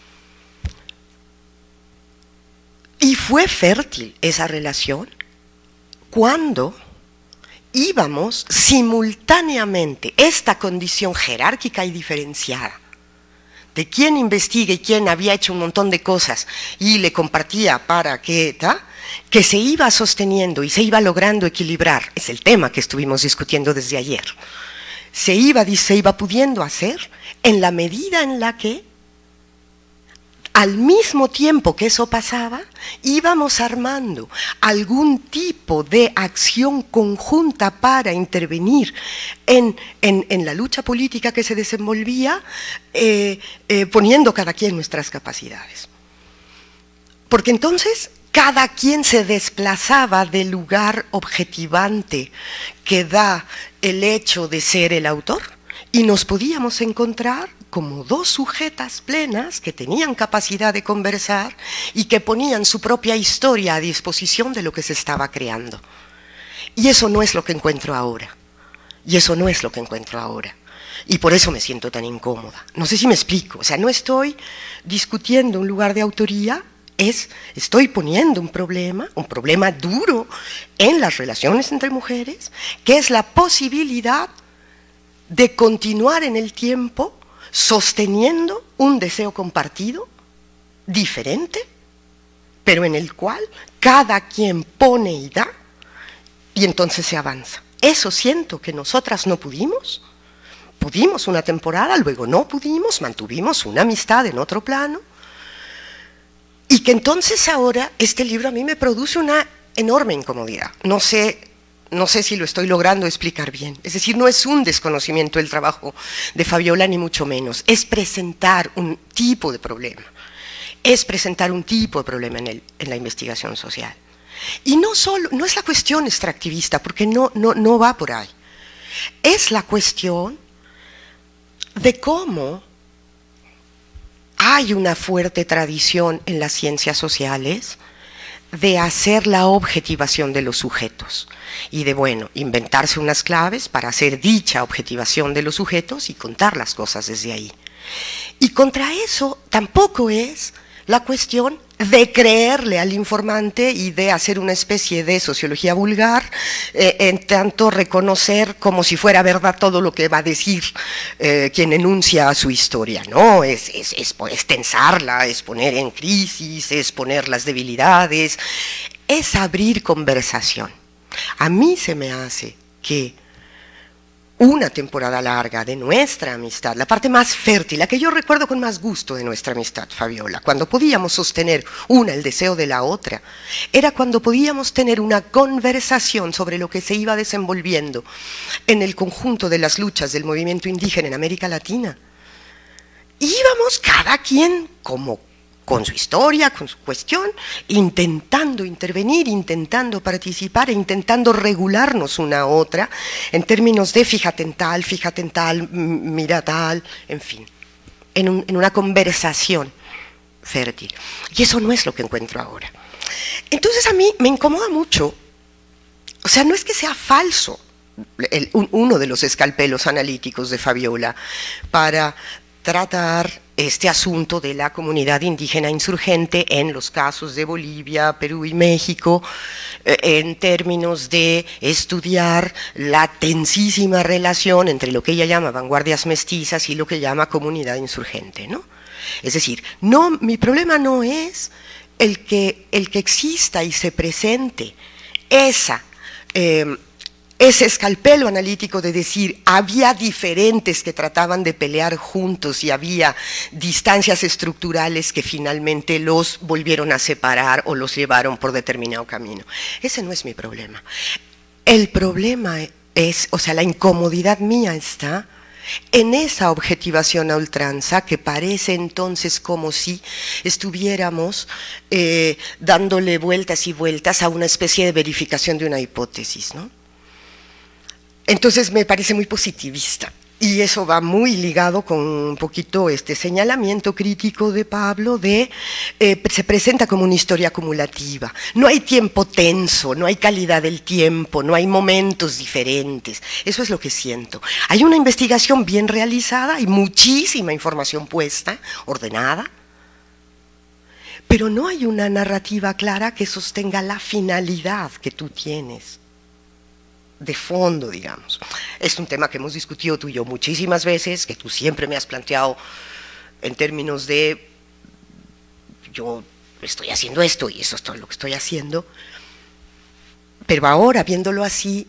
Y fue fértil esa relación cuando íbamos simultáneamente esta condición jerárquica y diferenciada de quién investiga y quién había hecho un montón de cosas y le compartía para que se iba sosteniendo y se iba logrando equilibrar, es el tema que estuvimos discutiendo desde ayer, se iba pudiendo hacer en la medida en la que al mismo tiempo que eso pasaba, íbamos armando algún tipo de acción conjunta para intervenir en la lucha política que se desenvolvía, poniendo cada quien nuestras capacidades. Porque entonces cada quien se desplazaba del lugar objetivante que da el hecho de ser el autor y nos podíamos encontrar como dos sujetas plenas que tenían capacidad de conversar y que ponían su propia historia a disposición de lo que se estaba creando. Y eso no es lo que encuentro ahora. Y eso no es lo que encuentro ahora. Y por eso me siento tan incómoda. No sé si me explico. O sea, no estoy discutiendo un lugar de autoría, estoy poniendo un problema duro en las relaciones entre mujeres, que es la posibilidad de continuar en el tiempo sosteniendo un deseo compartido, diferente, pero en el cual cada quien pone y da, y entonces se avanza. Eso siento que nosotras no pudimos una temporada, luego no pudimos, mantuvimos una amistad en otro plano, y que entonces ahora este libro a mí me produce una enorme incomodidad. No sé si lo estoy logrando explicar bien. Es decir, no es un desconocimiento del trabajo de Fabiola, ni mucho menos. Es presentar un tipo de problema. Es presentar un tipo de problema en la investigación social. Y no es la cuestión extractivista, porque no va por ahí. Es la cuestión de cómo hay una fuerte tradición en las ciencias sociales de hacer la objetivación de los sujetos y de, bueno, inventarse unas claves para hacer dicha objetivación de los sujetos y contar las cosas desde ahí. Y contra eso tampoco es la cuestión de creerle al informante y de hacer una especie de sociología vulgar, en tanto reconocer como si fuera verdad todo lo que va a decir quien enuncia su historia. No, es tensarla, es poner en crisis, es poner las debilidades, es abrir conversación. A mí se me hace que una temporada larga de nuestra amistad, la parte más fértil, la que yo recuerdo con más gusto de nuestra amistad, Fabiola, cuando podíamos sostener una el deseo de la otra, era cuando podíamos tener una conversación sobre lo que se iba desenvolviendo en el conjunto de las luchas del movimiento indígena en América Latina. Íbamos cada quien con su historia, con su cuestión, intentando intervenir, intentando participar e intentando regularnos una a otra en términos de fíjate en tal, mira tal, en fin, en una conversación fértil. Y eso no es lo que encuentro ahora. Entonces a mí me incomoda mucho, o sea, no es que sea falso uno de los escalpelos analíticos de Fabiola para tratar este asunto de la comunidad indígena insurgente en los casos de Bolivia, Perú y México, en términos de estudiar la tensísima relación entre lo que ella llama vanguardias mestizas y lo que llama comunidad insurgente, ¿no? Es decir, mi problema no es el que exista y se presente ese escalpelo analítico de decir había diferentes que trataban de pelear juntos y había distancias estructurales que finalmente los volvieron a separar o los llevaron por determinado camino. Ese no es mi problema. El problema es, o sea, la incomodidad mía está en esa objetivación a ultranza, que parece entonces como si estuviéramos dándole vueltas y vueltas a una especie de verificación de una hipótesis, ¿no? Entonces me parece muy positivista. Y eso va muy ligado con un poquito este señalamiento crítico de Pablo de se presenta como una historia acumulativa. No hay tiempo tenso, no hay calidad del tiempo, no hay momentos diferentes. Eso es lo que siento. Hay una investigación bien realizada, hay muchísima información puesta, ordenada, pero no hay una narrativa clara que sostenga la finalidad que tú tienes. De fondo, digamos. Es un tema que hemos discutido tú y yo muchísimas veces, que tú siempre me has planteado en términos de yo estoy haciendo esto y eso es todo lo que estoy haciendo, pero ahora viéndolo así,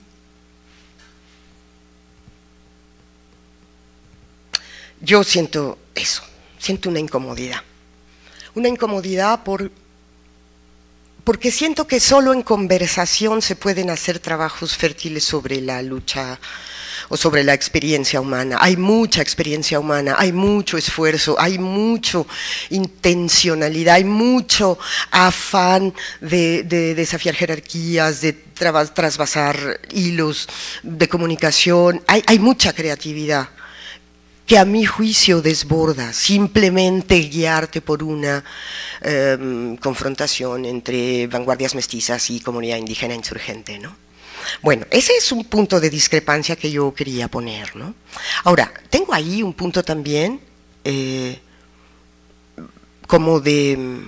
yo siento eso, siento una incomodidad porque siento que solo en conversación se pueden hacer trabajos fértiles sobre la lucha o sobre la experiencia humana. Hay mucha experiencia humana, hay mucho esfuerzo, hay mucha intencionalidad, hay mucho afán de desafiar jerarquías, de trasvasar hilos de comunicación, hay mucha creatividad que a mi juicio desborda simplemente guiarte por una confrontación entre vanguardias mestizas y comunidad indígena insurgente, ¿no? Bueno, ese es un punto de discrepancia que yo quería poner, ¿no? Ahora, tengo ahí un punto también como de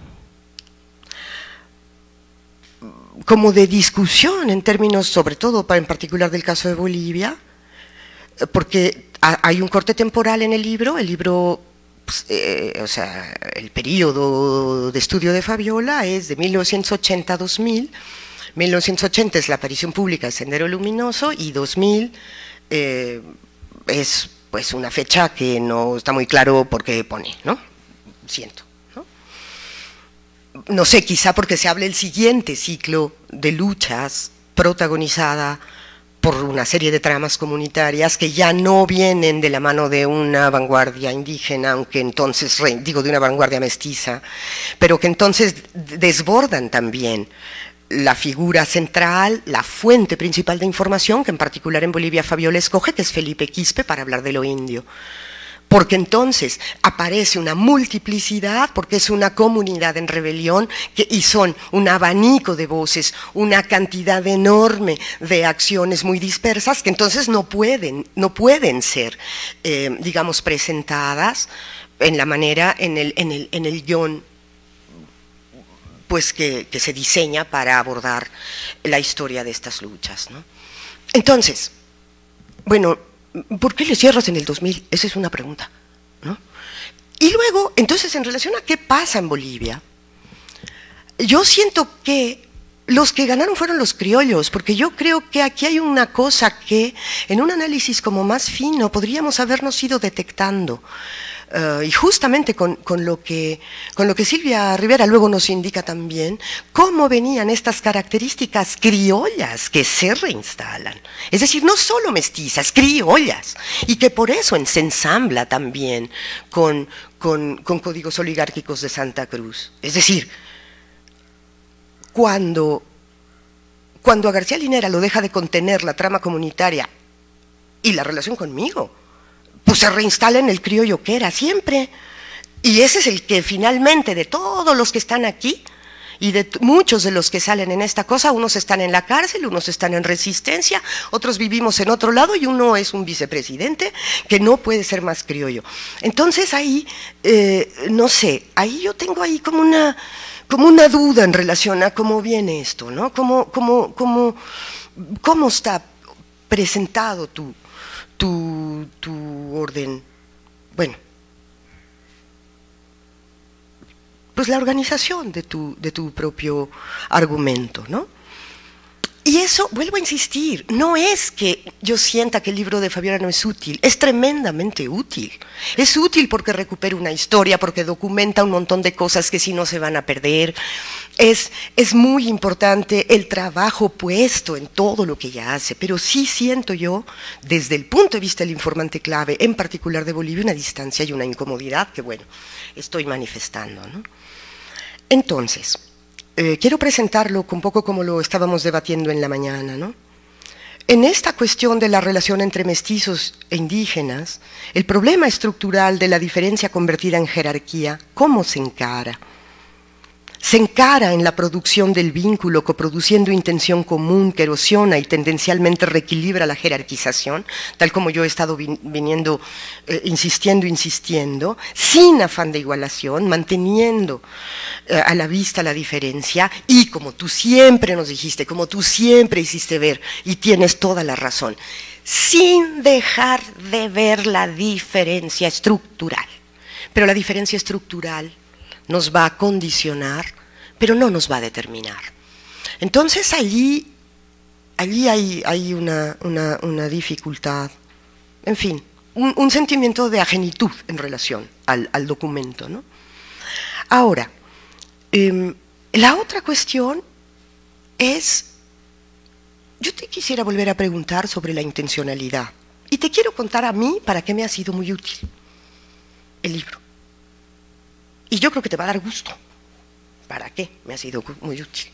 discusión en términos, sobre todo en particular del caso de Bolivia, porque hay un corte temporal en el libro, o sea, el periodo de estudio de Fabiola es de 1980 a 2000, 1980 es la aparición pública de Sendero Luminoso y 2000 es pues una fecha que no está muy claro por qué pone, ¿no? Siento, ¿no? No sé, quizá porque se habla el siguiente ciclo de luchas protagonizada por una serie de tramas comunitarias que ya no vienen de la mano de una vanguardia indígena, aunque entonces, digo, de una vanguardia mestiza, pero que entonces desbordan también la figura central, la fuente principal de información, que en particular en Bolivia Fabiola escoge, que es Felipe Quispe, para hablar de lo indio. Porque entonces aparece una multiplicidad, porque es una comunidad en rebelión y son un abanico de voces, una cantidad enorme de acciones muy dispersas que entonces no pueden ser, digamos, presentadas en la manera, en el guión pues, que se diseña para abordar la historia de estas luchas, ¿no? Entonces, bueno, ¿por qué le cierras en el 2000? Esa es una pregunta, ¿no? Y luego, entonces, en relación a qué pasa en Bolivia, yo siento que los que ganaron fueron los criollos, porque yo creo que aquí hay una cosa que, en un análisis como más fino, podríamos habernos ido detectando. Y justamente con lo que Silvia Rivera luego nos indica también, cómo venían estas características criollas que se reinstalan. Es decir, no solo mestizas, criollas, y que por eso se ensambla también con códigos oligárquicos de Santa Cruz. Es decir, cuando a García Linera lo deja de contener la trama comunitaria y la relación conmigo, pues se reinstala en el criollo que era siempre. Y ese es el que finalmente, de todos los que están aquí, y de muchos de los que salen en esta cosa, unos están en la cárcel, unos están en resistencia, otros vivimos en otro lado, y uno es un vicepresidente que no puede ser más criollo. Entonces ahí, no sé, ahí yo tengo ahí como una duda en relación a cómo viene esto, ¿no? ¿Cómo está presentado tu orden? Bueno, pues la organización de tu propio argumento, ¿no? Y eso, vuelvo a insistir, no es que yo sienta que el libro de Fabiola no es útil, es tremendamente útil. Es útil porque recupera una historia, porque documenta un montón de cosas que si no se van a perder. Es muy importante el trabajo puesto en todo lo que ella hace, pero sí siento yo, desde el punto de vista del informante clave, en particular de Bolivia, una distancia y una incomodidad que, bueno, estoy manifestando, ¿no? Entonces, quiero presentarlo un poco como lo estábamos debatiendo en la mañana, ¿no? En esta cuestión de la relación entre mestizos e indígenas, el problema estructural de la diferencia convertida en jerarquía, ¿cómo se encara? Se encara en la producción del vínculo, coproduciendo intención común que erosiona y tendencialmente reequilibra la jerarquización, tal como yo he estado insistiendo, sin afán de igualación, manteniendo a la vista la diferencia y como tú siempre nos dijiste, como tú siempre hiciste ver, y tienes toda la razón, sin dejar de ver la diferencia estructural. Pero la diferencia estructural nos va a condicionar, pero no nos va a determinar. Entonces allí hay una dificultad, en fin, un sentimiento de ajenitud en relación al documento, ¿no? Ahora, la otra cuestión es, yo te quisiera volver a preguntar sobre la intencionalidad, y te quiero contar a mí para qué me ha sido muy útil el libro. Y yo creo que te va a dar gusto. ¿Para qué? Me ha sido muy útil.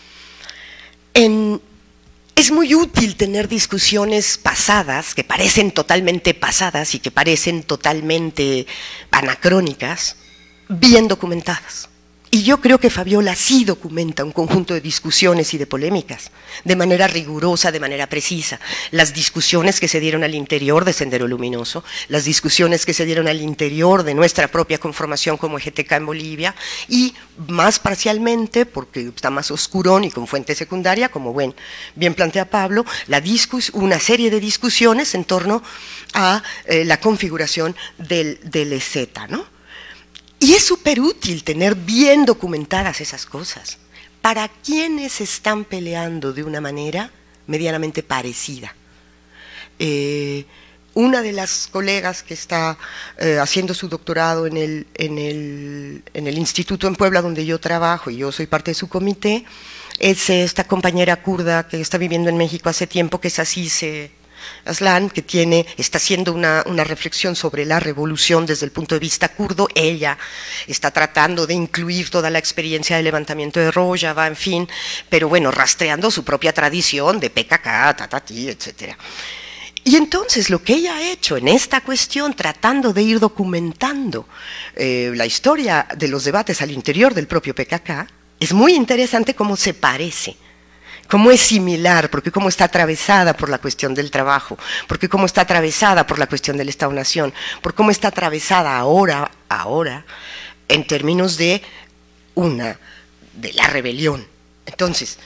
Es muy útil tener discusiones pasadas, que parecen totalmente pasadas y que parecen totalmente anacrónicas, bien documentadas. Y yo creo que Fabiola sí documenta un conjunto de discusiones y de polémicas, de manera rigurosa, de manera precisa. Las discusiones que se dieron al interior de Sendero Luminoso, las discusiones que se dieron al interior de nuestra propia conformación como EGTK en Bolivia, y más parcialmente, porque está más oscurón y con fuente secundaria, como bien plantea Pablo, una serie de discusiones en torno a la configuración del EZ, ¿no? Y es súper útil tener bien documentadas esas cosas para quienes están peleando de una manera medianamente parecida. Una de las colegas que está haciendo su doctorado en el instituto en Puebla donde yo trabajo y yo soy parte de su comité, es esta compañera kurda que está viviendo en México hace tiempo, que es Azize Aslan, que está haciendo una reflexión sobre la revolución desde el punto de vista kurdo. Ella está tratando de incluir toda la experiencia del levantamiento de Rojava, en fin, pero bueno, rastreando su propia tradición de PKK, tatati, etc. Y entonces lo que ella ha hecho en esta cuestión, tratando de ir documentando la historia de los debates al interior del propio PKK, es muy interesante cómo se parece, cómo es similar, porque cómo está atravesada por la cuestión del trabajo, porque cómo está atravesada por la cuestión del Estado-Nación, por cómo está atravesada ahora, en términos de la rebelión. Entonces,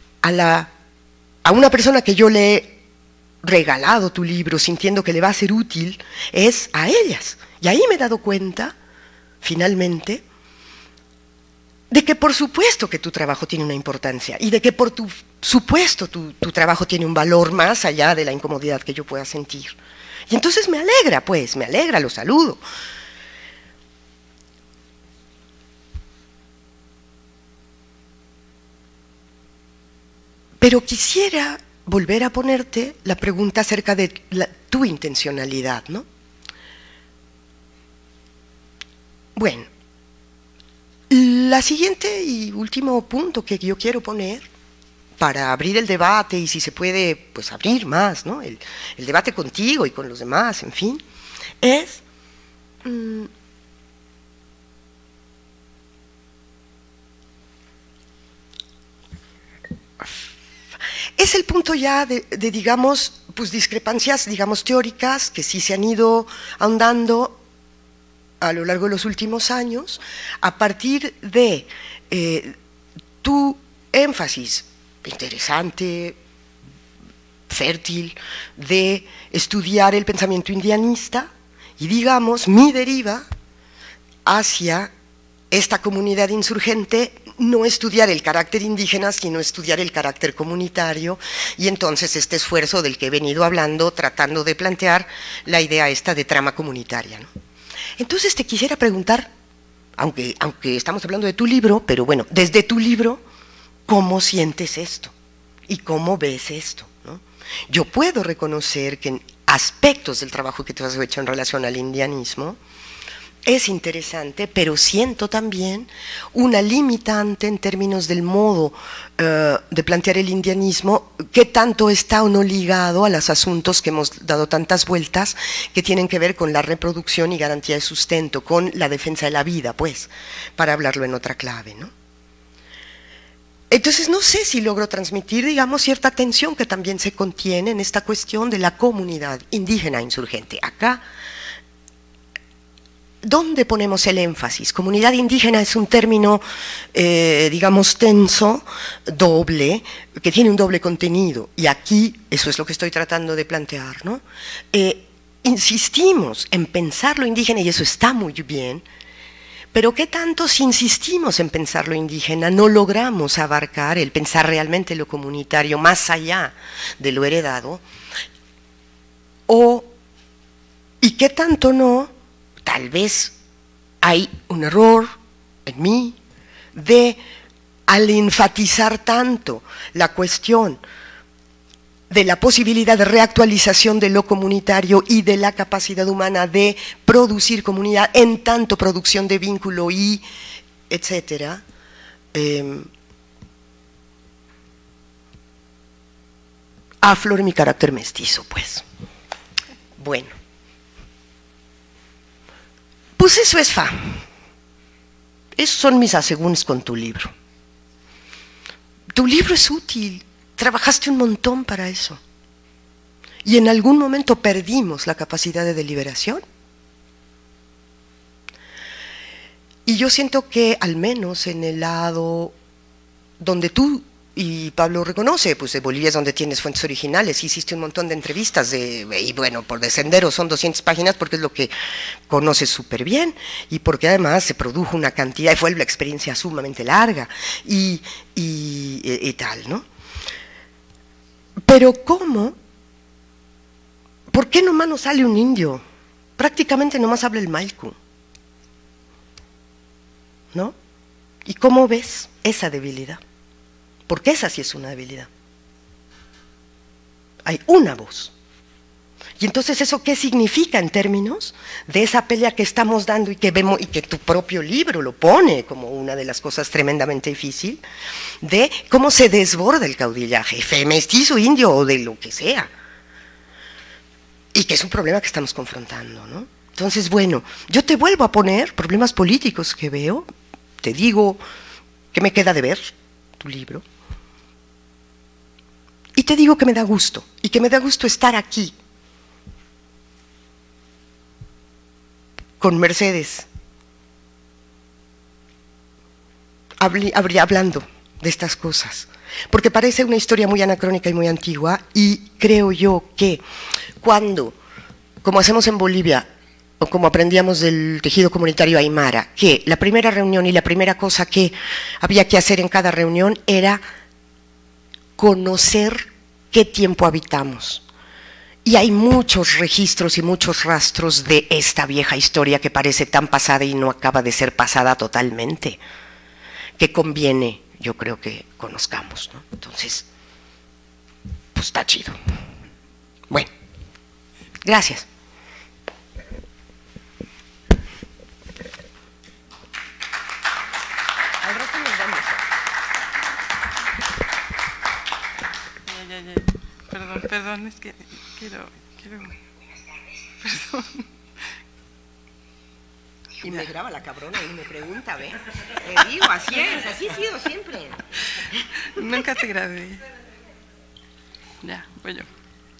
a una persona que yo le he regalado tu libro, sintiendo que le va a ser útil, es a ellas. Y ahí me he dado cuenta, finalmente, de que por supuesto que tu trabajo tiene una importancia y de que por supuesto tu trabajo tiene un valor más allá de la incomodidad que yo pueda sentir. Y entonces me alegra, lo saludo. Pero quisiera volver a ponerte la pregunta acerca de tu intencionalidad, ¿no? Bueno, la siguiente y último punto que yo quiero poner para abrir el debate y si se puede, pues abrir más, ¿no? El debate contigo y con los demás, en fin, es el punto ya de digamos, pues discrepancias, digamos, teóricas que sí se han ido ahondando a lo largo de los últimos años, a partir de tu énfasis interesante, fértil, de estudiar el pensamiento indianista, y digamos, mi deriva hacia esta comunidad insurgente no estudiar el carácter indígena, sino estudiar el carácter comunitario, y entonces este esfuerzo del que he venido hablando, tratando de plantear la idea esta de trama comunitaria, ¿no? Entonces te quisiera preguntar, aunque estamos hablando de tu libro, pero bueno, desde tu libro, ¿cómo sientes esto? ¿Y cómo ves esto, ¿no? Yo puedo reconocer que en aspectos del trabajo que tú has hecho en relación al indianismo, es interesante, pero siento también una limitante en términos del modo de plantear el indianismo, que tanto está o no ligado a los asuntos que hemos dado tantas vueltas, que tienen que ver con la reproducción y garantía de sustento, con la defensa de la vida, pues, para hablarlo en otra clave, ¿no? Entonces no sé si logro transmitir, digamos, cierta tensión que también se contiene en esta cuestión de la comunidad indígena insurgente. Acá, ¿dónde ponemos el énfasis? Comunidad indígena es un término, digamos, tenso, doble, que tiene un doble contenido, y aquí eso es lo que estoy tratando de plantear, ¿no? Insistimos en pensar lo indígena, y eso está muy bien, pero ¿qué tanto si insistimos en pensar lo indígena no logramos abarcar el pensar realmente lo comunitario más allá de lo heredado? ¿Y qué tanto no? Tal vez hay un error en mí de, al enfatizar tanto la cuestión de la posibilidad de reactualización de lo comunitario y de la capacidad humana de producir comunidad, en tanto producción de vínculo y etcétera, aflore mi carácter mestizo, pues. Bueno. Pues eso es fa. Esos son mis asegúnes con tu libro. Tu libro es útil, trabajaste un montón para eso. Y en algún momento perdimos la capacidad de deliberación. Y yo siento que al menos en el lado donde tú y Pablo reconoce, pues de Bolivia es donde tienes fuentes originales, hiciste un montón de entrevistas, y bueno, por descendero son 200 páginas porque es lo que conoces súper bien, y porque además se produjo una cantidad, y fue una experiencia sumamente larga, y tal, ¿no? Pero ¿cómo? ¿Por qué nomás no sale un indio? Prácticamente nomás habla el maiku, ¿no? ¿Y cómo ves esa debilidad? Porque esa sí es una debilidad. Hay una voz. Y entonces, ¿eso qué significa en términos de esa pelea que estamos dando y que vemos, y que tu propio libro lo pone como una de las cosas tremendamente difícil, de cómo se desborda el caudillaje, mestizo, indio o de lo que sea? Y que es un problema que estamos confrontando, ¿no? Entonces, bueno, yo te vuelvo a poner problemas políticos que veo, te digo que me queda de ver tu libro, y te digo que me da gusto, y que me da gusto estar aquí con Mercedes, hablando de estas cosas, porque parece una historia muy anacrónica y muy antigua, y creo yo que cuando, como hacemos en Bolivia, o como aprendíamos del tejido comunitario aymara, que la primera reunión y la primera cosa que había que hacer en cada reunión era conocer qué tiempo habitamos. Y hay muchos registros y muchos rastros de esta vieja historia que parece tan pasada y no acaba de ser pasada totalmente, que conviene, yo creo, que conozcamos, ¿no? Entonces, pues está chido. Bueno, gracias. Al rato nos vamos. Perdón, es que quiero... Perdón. Y me graba la cabrona y me pregunta, ¿ves? Te digo, así es, así he sido siempre. Nunca te grabé. Ya, voy yo.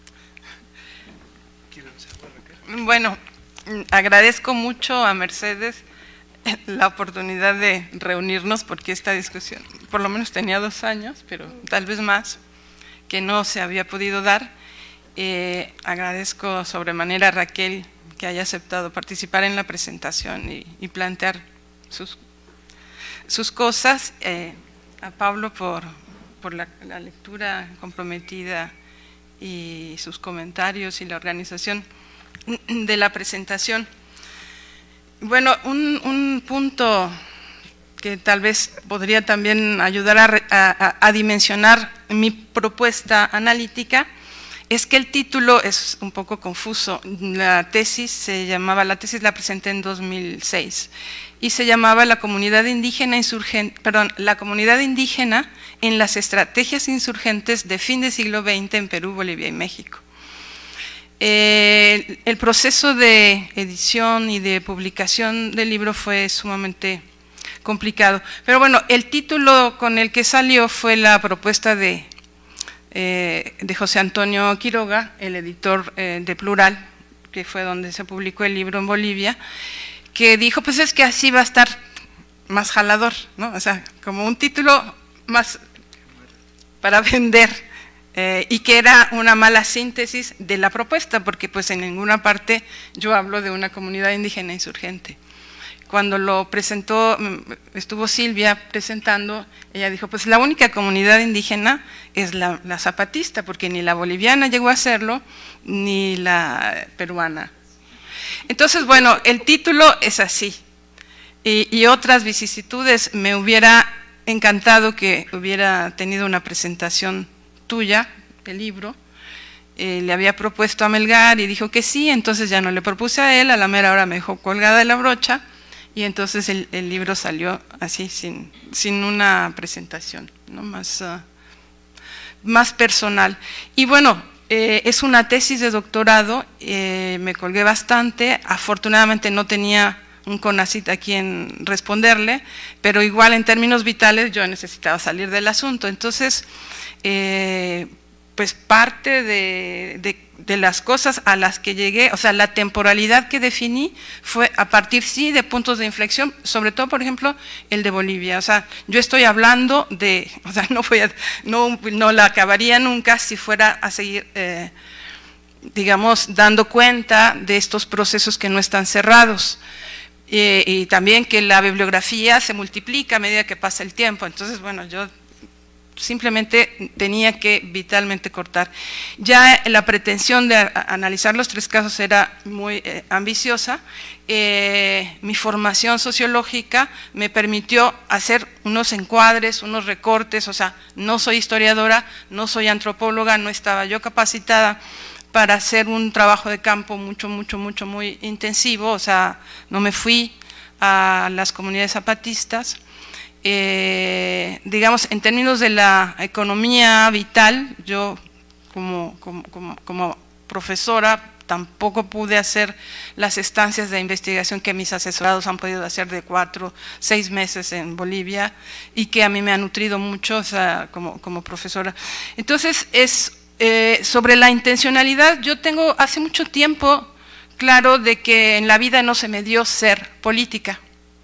Bueno, agradezco mucho a Mercedes la oportunidad de reunirnos, porque esta discusión, por lo menos tenía 2 años, pero tal vez más, que no se había podido dar. Agradezco sobremanera a Raquel que haya aceptado participar en la presentación y plantear sus cosas, a Pablo por la lectura comprometida y sus comentarios y la organización de la presentación. Bueno, un punto que tal vez podría también ayudar a dimensionar mi propuesta analítica es que el título es un poco confuso. La tesis la presenté en 2006 y se llamaba La comunidad indígena la comunidad indígena en las estrategias insurgentes de fin del siglo XX en Perú, Bolivia y México. El proceso de edición y de publicación del libro fue sumamente complicado. Pero bueno, el título con el que salió fue la propuesta de José Antonio Quiroga, el editor de Plural, que fue donde se publicó el libro en Bolivia, que dijo, pues es que así va a estar más jalador, ¿no? O sea, como un título más para vender. Y que era una mala síntesis de la propuesta, porque pues en ninguna parte yo hablo de una comunidad indígena insurgente. Cuando lo presentó, estuvo Silvia presentando, ella dijo, pues la única comunidad indígena es la zapatista, porque ni la boliviana llegó a hacerlo, ni la peruana. Entonces, bueno, el título es así, y otras vicisitudes. Me hubiera encantado que hubiera tenido una presentación tuya, el libro, le había propuesto a Melgar y dijo que sí, entonces ya no le propuse a él, a la mera hora me dejó colgada de la brocha y entonces el libro salió así, sin una presentación, ¿no? más personal. Y bueno, es una tesis de doctorado, me colgué bastante, afortunadamente no tenía un CONACYT a quien responderle, pero igual en términos vitales yo necesitaba salir del asunto. Entonces, pues parte de las cosas a las que llegué, o sea, la temporalidad que definí fue a partir, sí, de puntos de inflexión, sobre todo, por ejemplo, el de Bolivia. O sea, yo estoy hablando de, o sea, no la acabaría nunca si fuera a seguir, digamos, dando cuenta de estos procesos que no están cerrados. Y también que la bibliografía se multiplica a medida que pasa el tiempo. Entonces, bueno, yo simplemente tenía que vitalmente cortar. Ya la pretensión de analizar los tres casos era muy ambiciosa. Mi formación sociológica me permitió hacer unos encuadres, unos recortes, o sea, no soy historiadora, no soy antropóloga, no estaba yo capacitada para hacer un trabajo de campo muy intensivo, o sea, no me fui a las comunidades zapatistas. Digamos, en términos de la economía vital, yo como profesora tampoco pude hacer las estancias de investigación que mis asesorados han podido hacer de 4, 6 meses en Bolivia y que a mí me ha nutrido mucho, o sea, como profesora. Entonces, sobre la intencionalidad, yo tengo hace mucho tiempo claro de que en la vida no se me dio ser política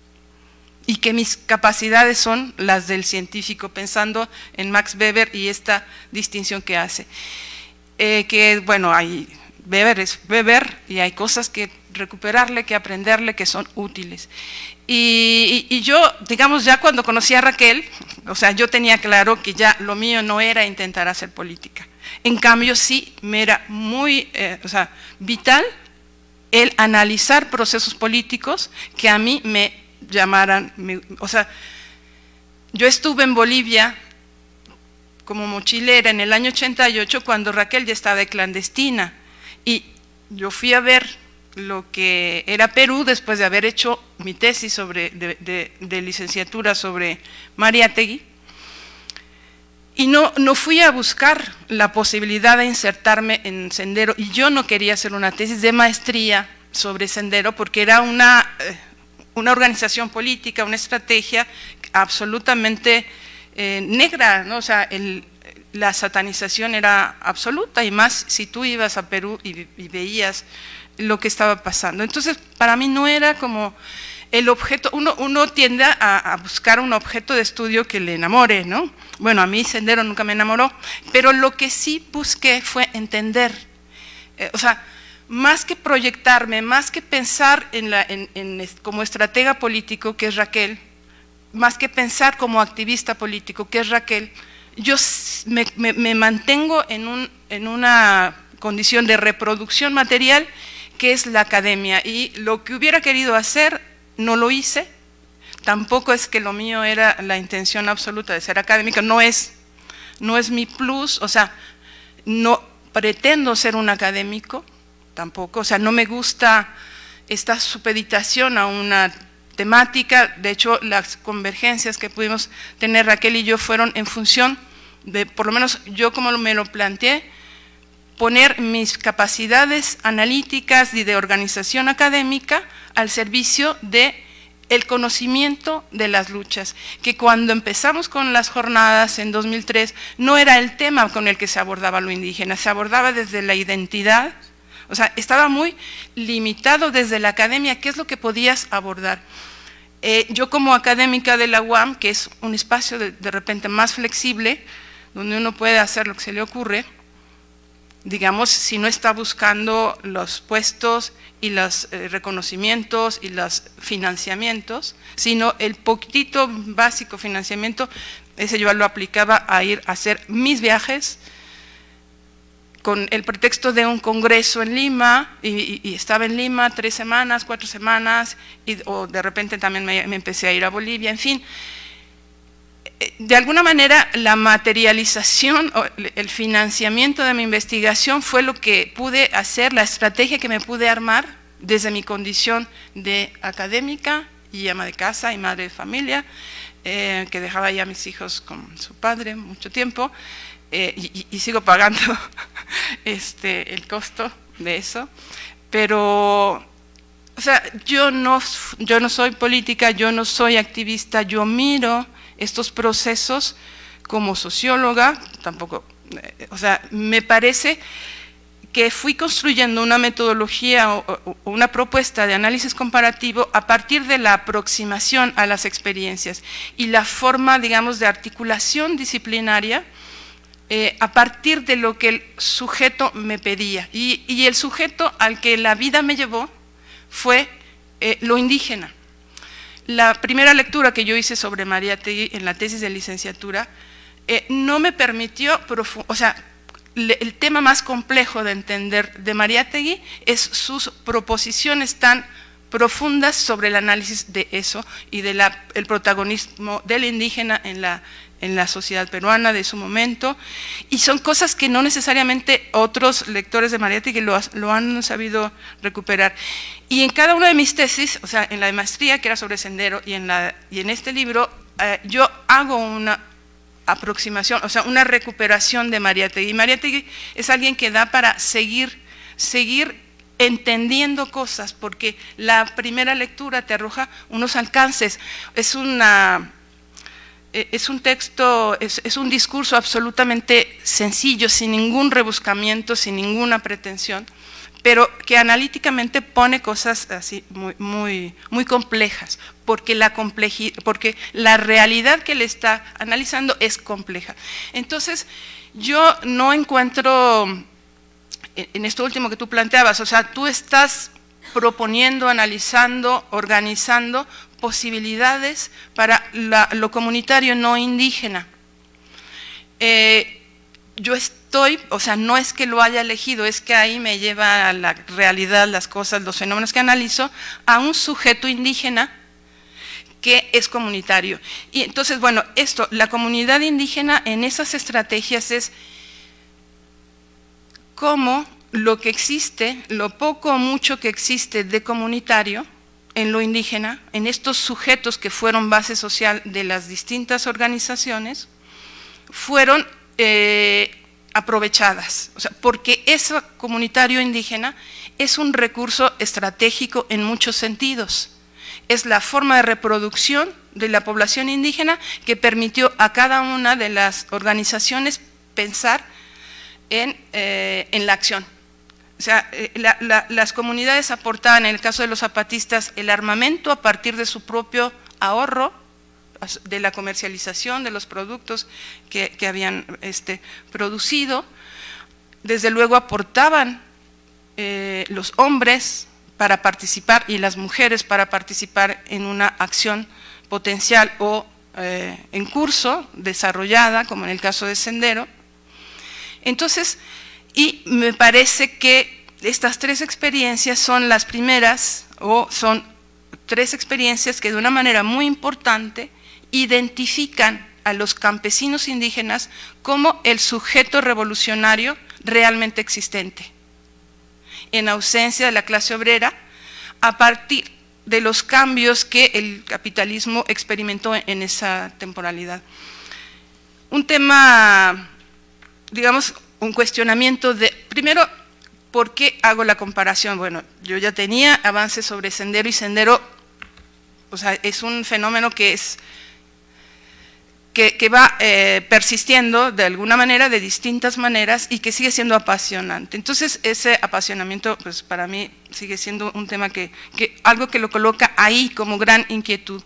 y que mis capacidades son las del científico, pensando en Max Weber y esta distinción que hace. Que bueno, Weber es Weber y hay cosas que recuperarle, que aprenderle, que son útiles. Y yo, digamos, ya cuando conocí a Raquel, o sea, yo tenía claro que ya lo mío no era intentar hacer política. En cambio, sí me era muy vital el analizar procesos políticos que a mí me llamaran, o sea, yo estuve en Bolivia como mochilera en el año 88 cuando Raquel ya estaba de clandestina y yo fui a ver lo que era Perú después de haber hecho mi tesis de licenciatura sobre Mariátegui. Y no fui a buscar la posibilidad de insertarme en Sendero, y yo no quería hacer una tesis de maestría sobre Sendero porque era una organización política, una estrategia absolutamente negra, ¿no? O sea, la satanización era absoluta, y más si tú ibas a Perú y veías lo que estaba pasando. Entonces, para mí no era como el objeto, uno tiende a buscar un objeto de estudio que le enamore, ¿no? Bueno, a mí Sendero nunca me enamoró, pero lo que sí busqué fue entender, o sea, más que proyectarme, más que pensar como estratega político, que es Raquel, más que pensar como activista político, que es Raquel, yo me mantengo en una condición de reproducción material, que es la academia, y lo que hubiera querido hacer no lo hice. Tampoco es que lo mío era la intención absoluta de ser académica, no es mi plus, o sea, no pretendo ser un académico tampoco, o sea, no me gusta esta supeditación a una temática. De hecho, las convergencias que pudimos tener Raquel y yo fueron en función de, por lo menos yo como me lo planteé, poner mis capacidades analíticas y de organización académica al servicio de el conocimiento de las luchas, que cuando empezamos con las jornadas en 2003 no era el tema con el que se abordaba lo indígena, se abordaba desde la identidad, o sea, estaba muy limitado desde la academia, qué es lo que podías abordar. Yo como académica de la UAM, que es un espacio de repente más flexible, donde uno puede hacer lo que se le ocurre, digamos, si no está buscando los puestos y los reconocimientos y los financiamientos, sino el poquitito básico financiamiento, ese yo lo aplicaba a ir a hacer mis viajes con el pretexto de un congreso en Lima, y estaba en Lima 3 semanas, 4 semanas, o de repente también me empecé a ir a Bolivia, en fin. De alguna manera la materialización, el financiamiento de mi investigación fue lo que pude hacer, la estrategia que me pude armar desde mi condición de académica y ama de casa y madre de familia, que dejaba ya a mis hijos con su padre mucho tiempo, y sigo pagando el costo de eso, pero o sea, yo no soy política, yo no soy activista, yo miro estos procesos como socióloga, tampoco, o sea, me parece que fui construyendo una metodología o una propuesta de análisis comparativo a partir de la aproximación a las experiencias y la forma, digamos, de articulación disciplinaria a partir de lo que el sujeto me pedía. Y el sujeto al que la vida me llevó fue lo indígena. La primera lectura que yo hice sobre Mariátegui en la tesis de licenciatura no me permitió, o sea, el tema más complejo de entender de Mariátegui es sus proposiciones tan profundas sobre el análisis de eso y del protagonismo del indígena en la sociedad peruana de su momento, y son cosas que no necesariamente otros lectores de Mariátegui lo han sabido recuperar. Y en cada una de mis tesis, o sea, en la de maestría, que era sobre Sendero, y en este libro, yo hago una aproximación, o sea, una recuperación de Mariátegui. Mariátegui es alguien que da para seguir entendiendo cosas, porque la primera lectura te arroja unos alcances, es un texto, es un discurso absolutamente sencillo, sin ningún rebuscamiento, sin ninguna pretensión, pero que analíticamente pone cosas así muy complejas, porque la realidad que le está analizando es compleja. Entonces, yo no encuentro, en esto último que tú planteabas, o sea, tú estás proponiendo, analizando, organizando posibilidades para lo comunitario no indígena. Yo estoy, o sea, no es que lo haya elegido, es que ahí me lleva a la realidad, las cosas, los fenómenos que analizo, a un sujeto indígena que es comunitario. Y entonces, bueno, la comunidad indígena en esas estrategias es cómo lo que existe, lo poco o mucho que existe de comunitario en lo indígena, en estos sujetos que fueron base social de las distintas organizaciones, fueron aprovechadas, o sea, porque ese comunitario indígena es un recurso estratégico en muchos sentidos. Es la forma de reproducción de la población indígena que permitió a cada una de las organizaciones pensar en la acción. O sea, las comunidades aportaban, en el caso de los zapatistas, el armamento a partir de su propio ahorro, de la comercialización de los productos que habían producido. Desde luego aportaban los hombres para participar y las mujeres para participar en una acción potencial o en curso, desarrollada, como en el caso de Sendero. Entonces, y me parece que estas 3 experiencias son las primeras, o son 3 experiencias que de una manera muy importante identifican a los campesinos indígenas como el sujeto revolucionario realmente existente, en ausencia de la clase obrera, a partir de los cambios que el capitalismo experimentó en esa temporalidad. Un tema, digamos, un cuestionamiento de, primero, ¿por qué hago la comparación? Bueno, yo ya tenía avances sobre Sendero, y Sendero, o sea, es un fenómeno que va persistiendo de alguna manera, de distintas maneras, y que sigue siendo apasionante. Entonces, ese apasionamiento, pues para mí sigue siendo un tema algo que lo coloca ahí como gran inquietud.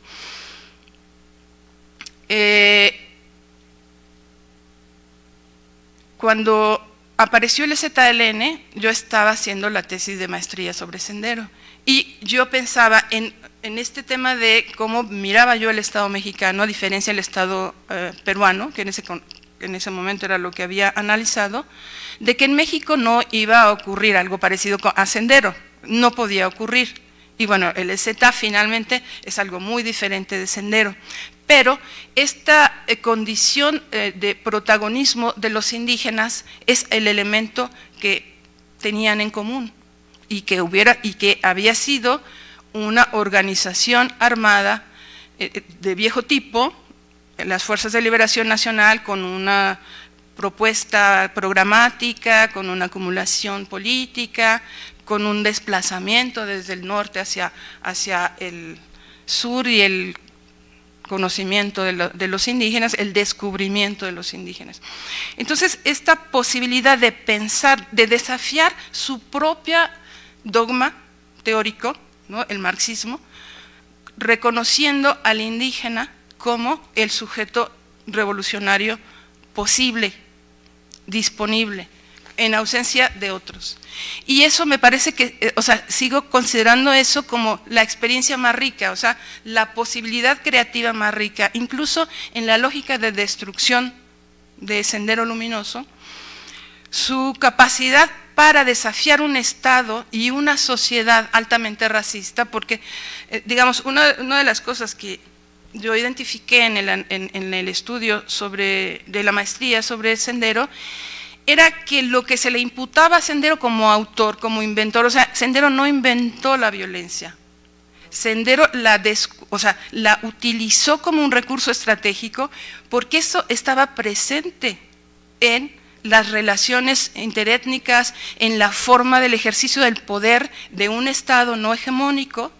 Cuando apareció el EZLN, yo estaba haciendo la tesis de maestría sobre Sendero, y yo pensaba en este tema de cómo miraba yo el Estado mexicano, a diferencia del Estado peruano, que en ese momento era lo que había analizado, de que en México no iba a ocurrir algo parecido a Sendero, no podía ocurrir. Y bueno, el EZ finalmente es algo muy diferente de Sendero. Pero esta condición de protagonismo de los indígenas es el elemento que tenían en común, y que había sido una organización armada de viejo tipo, las Fuerzas de Liberación Nacional, con una propuesta programática, con una acumulación política, con un desplazamiento desde el norte hacia el sur, y el conocimiento de los indígenas, el descubrimiento de los indígenas. Entonces, esta posibilidad de pensar, de desafiar su propia dogma teórico, ¿no?, el marxismo, reconociendo al indígena como el sujeto revolucionario posible, disponible, en ausencia de otros. Y eso me parece que, o sea, sigo considerando eso como la experiencia más rica, o sea, la posibilidad creativa más rica, incluso en la lógica de destrucción de Sendero Luminoso, su capacidad para desafiar un Estado y una sociedad altamente racista, porque, digamos, una de las cosas que yo identifiqué en el estudio de la maestría sobre Sendero, era que lo que se le imputaba a Sendero como autor, como inventor, o sea, Sendero no inventó la violencia, Sendero la utilizó como un recurso estratégico, porque eso estaba presente en las relaciones interétnicas, en la forma del ejercicio del poder de un Estado no hegemónico,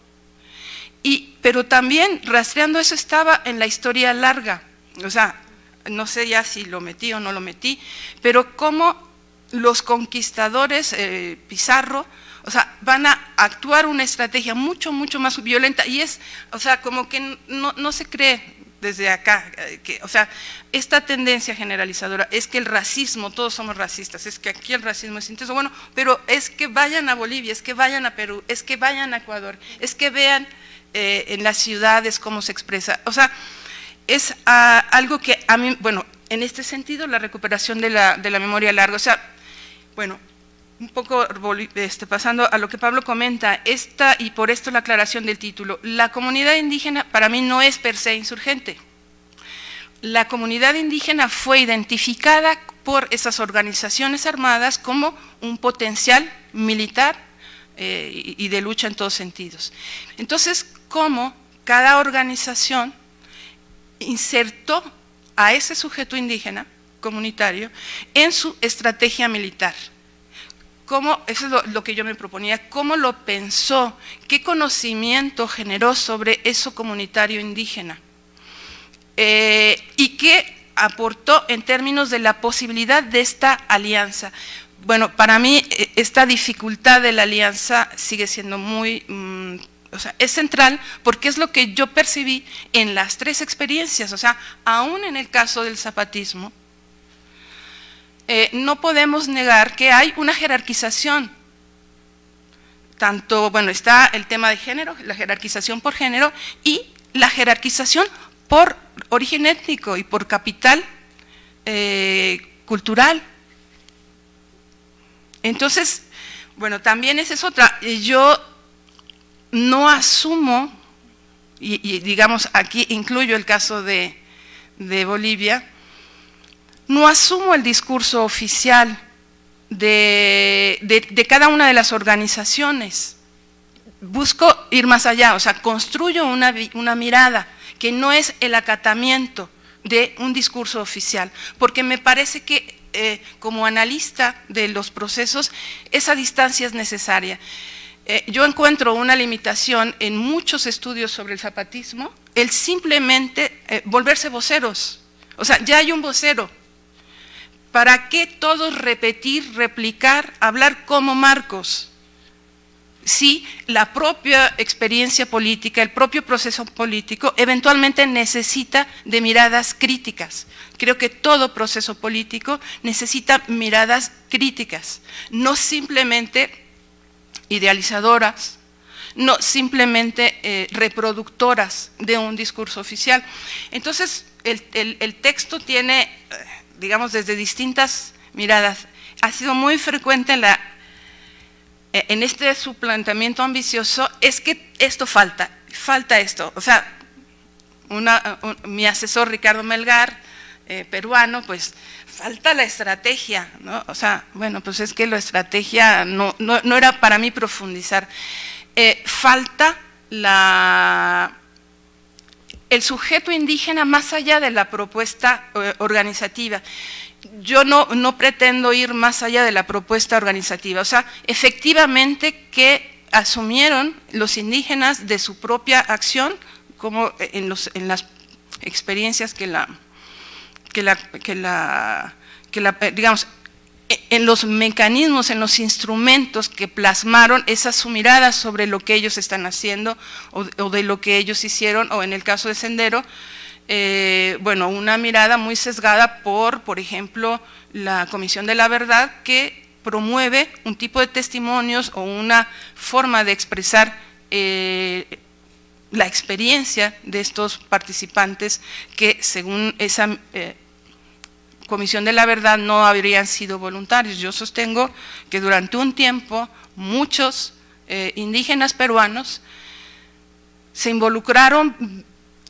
pero también rastreando eso estaba en la historia larga, o sea, no sé ya si lo metí o no lo metí, pero cómo los conquistadores, Pizarro, o sea, van a actuar una estrategia mucho más violenta, y es, o sea, como que no se cree desde acá, o sea, esta tendencia generalizadora es que el racismo, todos somos racistas, es que aquí el racismo es intenso, bueno, pero es que vayan a Bolivia, es que vayan a Perú, es que vayan a Ecuador, es que vean en las ciudades cómo se expresa, o sea, es algo que a mí, bueno, en este sentido, la recuperación de la memoria larga, o sea, bueno, un poco pasando a lo que Pablo comenta, y por esto la aclaración del título, la comunidad indígena para mí no es per se insurgente. La comunidad indígena fue identificada por esas organizaciones armadas como un potencial militar y de lucha en todos sentidos. Entonces, ¿cómo cada organización insertó a ese sujeto indígena comunitario en su estrategia militar? Eso es lo que yo me proponía, cómo lo pensó, qué conocimiento generó sobre eso comunitario indígena, y qué aportó en términos de la posibilidad de esta alianza. Bueno, para mí esta dificultad de la alianza sigue siendo muy, o sea, es central, porque es lo que yo percibí en las 3 experiencias, o sea, aún en el caso del zapatismo, no podemos negar que hay una jerarquización, tanto, bueno, está el tema de género, la jerarquización por género, y la jerarquización por origen étnico y por capital cultural. Entonces, bueno, también esa es otra. Yo no asumo, y digamos, aquí incluyo el caso de Bolivia, no asumo el discurso oficial de cada una de las organizaciones. Busco ir más allá, o sea, construyo una mirada que no es el acatamiento de un discurso oficial, porque me parece que como analista de los procesos, esa distancia es necesaria. Yo encuentro una limitación en muchos estudios sobre el zapatismo, el simplemente volverse voceros. O sea, ya hay un vocero. ¿Para qué todos repetir, replicar, hablar como Marcos? Si la propia experiencia política, el propio proceso político, eventualmente necesita de miradas críticas. Creo que todo proceso político necesita miradas críticas, no simplemente idealizadoras, no simplemente reproductoras de un discurso oficial. Entonces, el texto tiene, digamos, desde distintas miradas. Ha sido muy frecuente en este su planteamiento ambicioso, es que esto falta esto. O sea, mi asesor Ricardo Melgar, peruano, pues falta la estrategia, ¿no? O sea, bueno, pues es que la estrategia no era para mí profundizar. Falta el sujeto indígena más allá de la propuesta organizativa. Yo no pretendo ir más allá de la propuesta organizativa, o sea, efectivamente que asumieron los indígenas de su propia acción, como en las experiencias digamos, en los mecanismos, en los instrumentos que plasmaron esa su mirada sobre lo que ellos están haciendo o de lo que ellos hicieron, o en el caso de Sendero, bueno, una mirada muy sesgada por ejemplo, la Comisión de la Verdad, que promueve un tipo de testimonios o una forma de expresar la experiencia de estos participantes que, según esa Comisión de la Verdad, no habrían sido voluntarios. Yo sostengo que durante un tiempo muchos indígenas peruanos se involucraron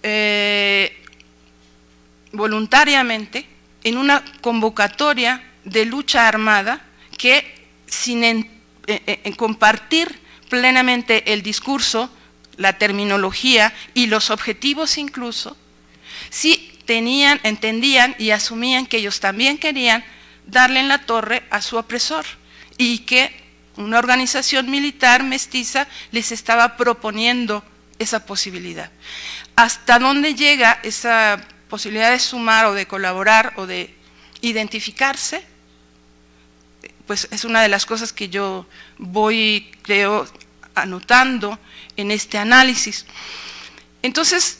voluntariamente en una convocatoria de lucha armada que, sin compartir plenamente el discurso, la terminología y los objetivos incluso, sí entendían y asumían que ellos también querían darle en la torre a su opresor y que una organización militar mestiza les estaba proponiendo esa posibilidad. ¿Hasta dónde llega esa posibilidad de sumar o de colaborar o de identificarse? Pues es una de las cosas que yo voy, creo, anotando en este análisis. Entonces,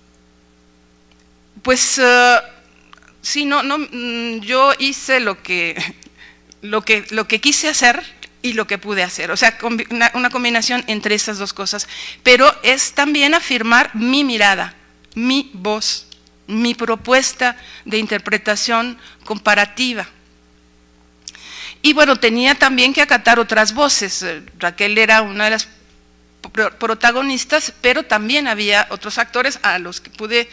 pues sí, yo hice lo que quise hacer y lo que pude hacer, o sea, una combinación entre esas dos cosas, pero es también afirmar mi mirada, mi voz, mi propuesta de interpretación comparativa. Y bueno, tenía también que acatar otras voces. Raquel era una de las protagonistas, pero también había otros actores a los que pude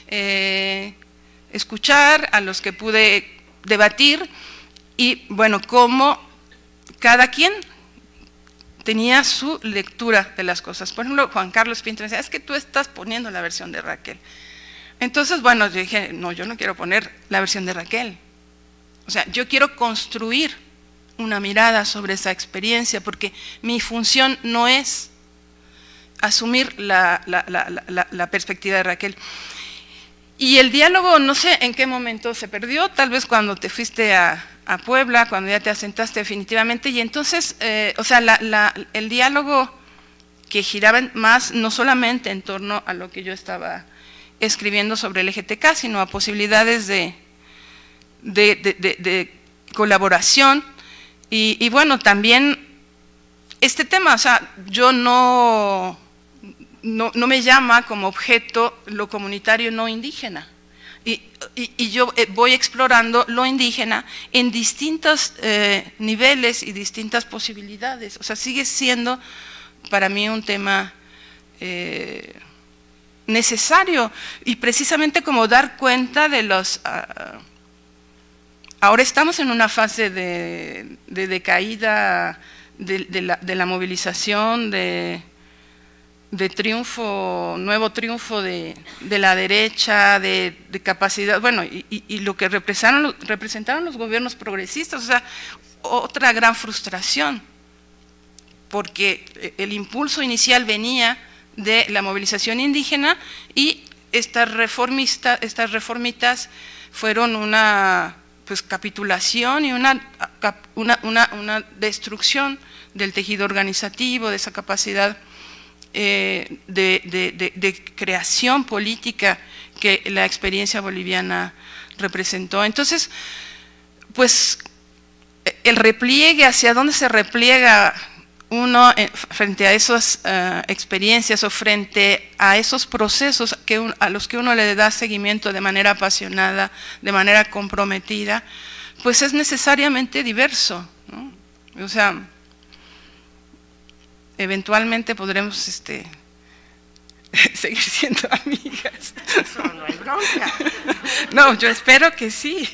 escuchar, a los que pude debatir, y bueno, cómo cada quien tenía su lectura de las cosas. Por ejemplo, Juan Carlos Pinto decía, es que tú estás poniendo la versión de Raquel. Entonces, bueno, yo dije, no, yo no quiero poner la versión de Raquel. O sea, yo quiero construir una mirada sobre esa experiencia, porque mi función no es asumir la perspectiva de Raquel. Y el diálogo, no sé en qué momento se perdió, tal vez cuando te fuiste a Puebla, cuando ya te asentaste definitivamente, y entonces, o sea, el diálogo que giraba más, no solamente en torno a lo que yo estaba escribiendo sobre el LGTK, sino a posibilidades de colaboración, y bueno, también este tema, o sea, yo no no me llama como objeto lo comunitario no indígena. Y yo voy explorando lo indígena en distintos niveles y distintas posibilidades. O sea, sigue siendo para mí un tema necesario, y precisamente como dar cuenta de los… ahora estamos en una fase de decaída de la movilización, de triunfo, nuevo triunfo de la derecha, de capacidad, bueno, y lo que representaron los gobiernos progresistas, o sea, otra gran frustración, porque el impulso inicial venía de la movilización indígena, y estas reformitas fueron una capitulación y una destrucción del tejido organizativo, de esa capacidad de creación política que la experiencia boliviana representó. Entonces, pues el repliegue, hacia dónde se repliega uno frente a esas experiencias o frente a esos procesos a los que uno le da seguimiento de manera apasionada, de manera comprometida, pues es necesariamente diverso, ¿no? O sea, eventualmente podremos seguir siendo amigas. Eso no hay bronca. No, yo espero que sí.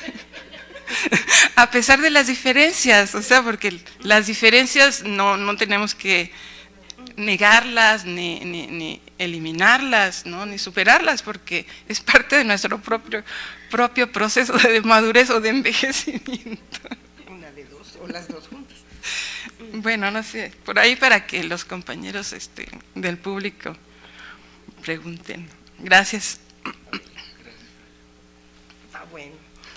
A pesar de las diferencias, o sea, porque las diferencias no tenemos que negarlas, ni eliminarlas, ¿no? Ni superarlas, porque es parte de nuestro propio proceso de madurez o de envejecimiento. Una de dos, o las dos juntas. Bueno, no sé, por ahí para que los compañeros del público pregunten. Gracias. Está bueno.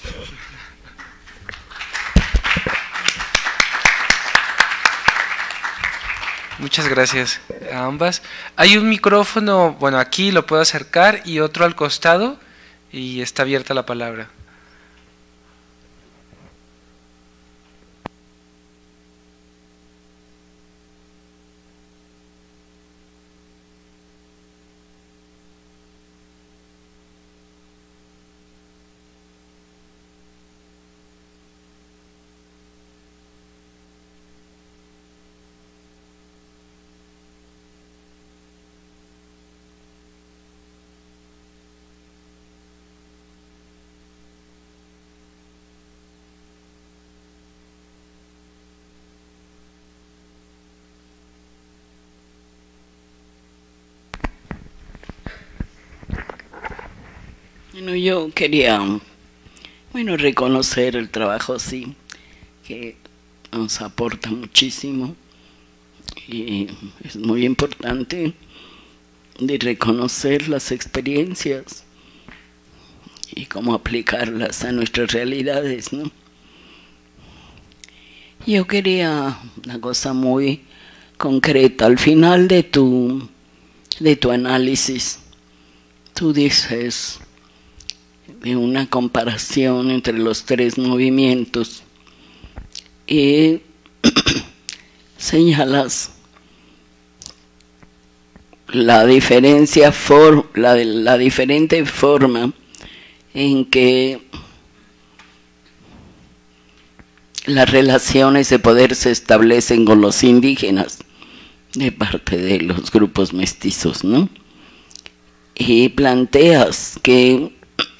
Muchas gracias a ambas. Hay un micrófono, bueno, aquí lo puedo acercar, y otro al costado, y está abierta la palabra. Bueno, yo quería, reconocer el trabajo, sí, que nos aporta muchísimo, y es muy importante de reconocer las experiencias y cómo aplicarlas a nuestras realidades, ¿no? Yo quería una cosa muy concreta. Al final de tu análisis, tú dices de una comparación entre los tres movimientos y señalas la diferente forma en que las relaciones de poder se establecen con los indígenas de parte de los grupos mestizos, ¿no? Y planteas que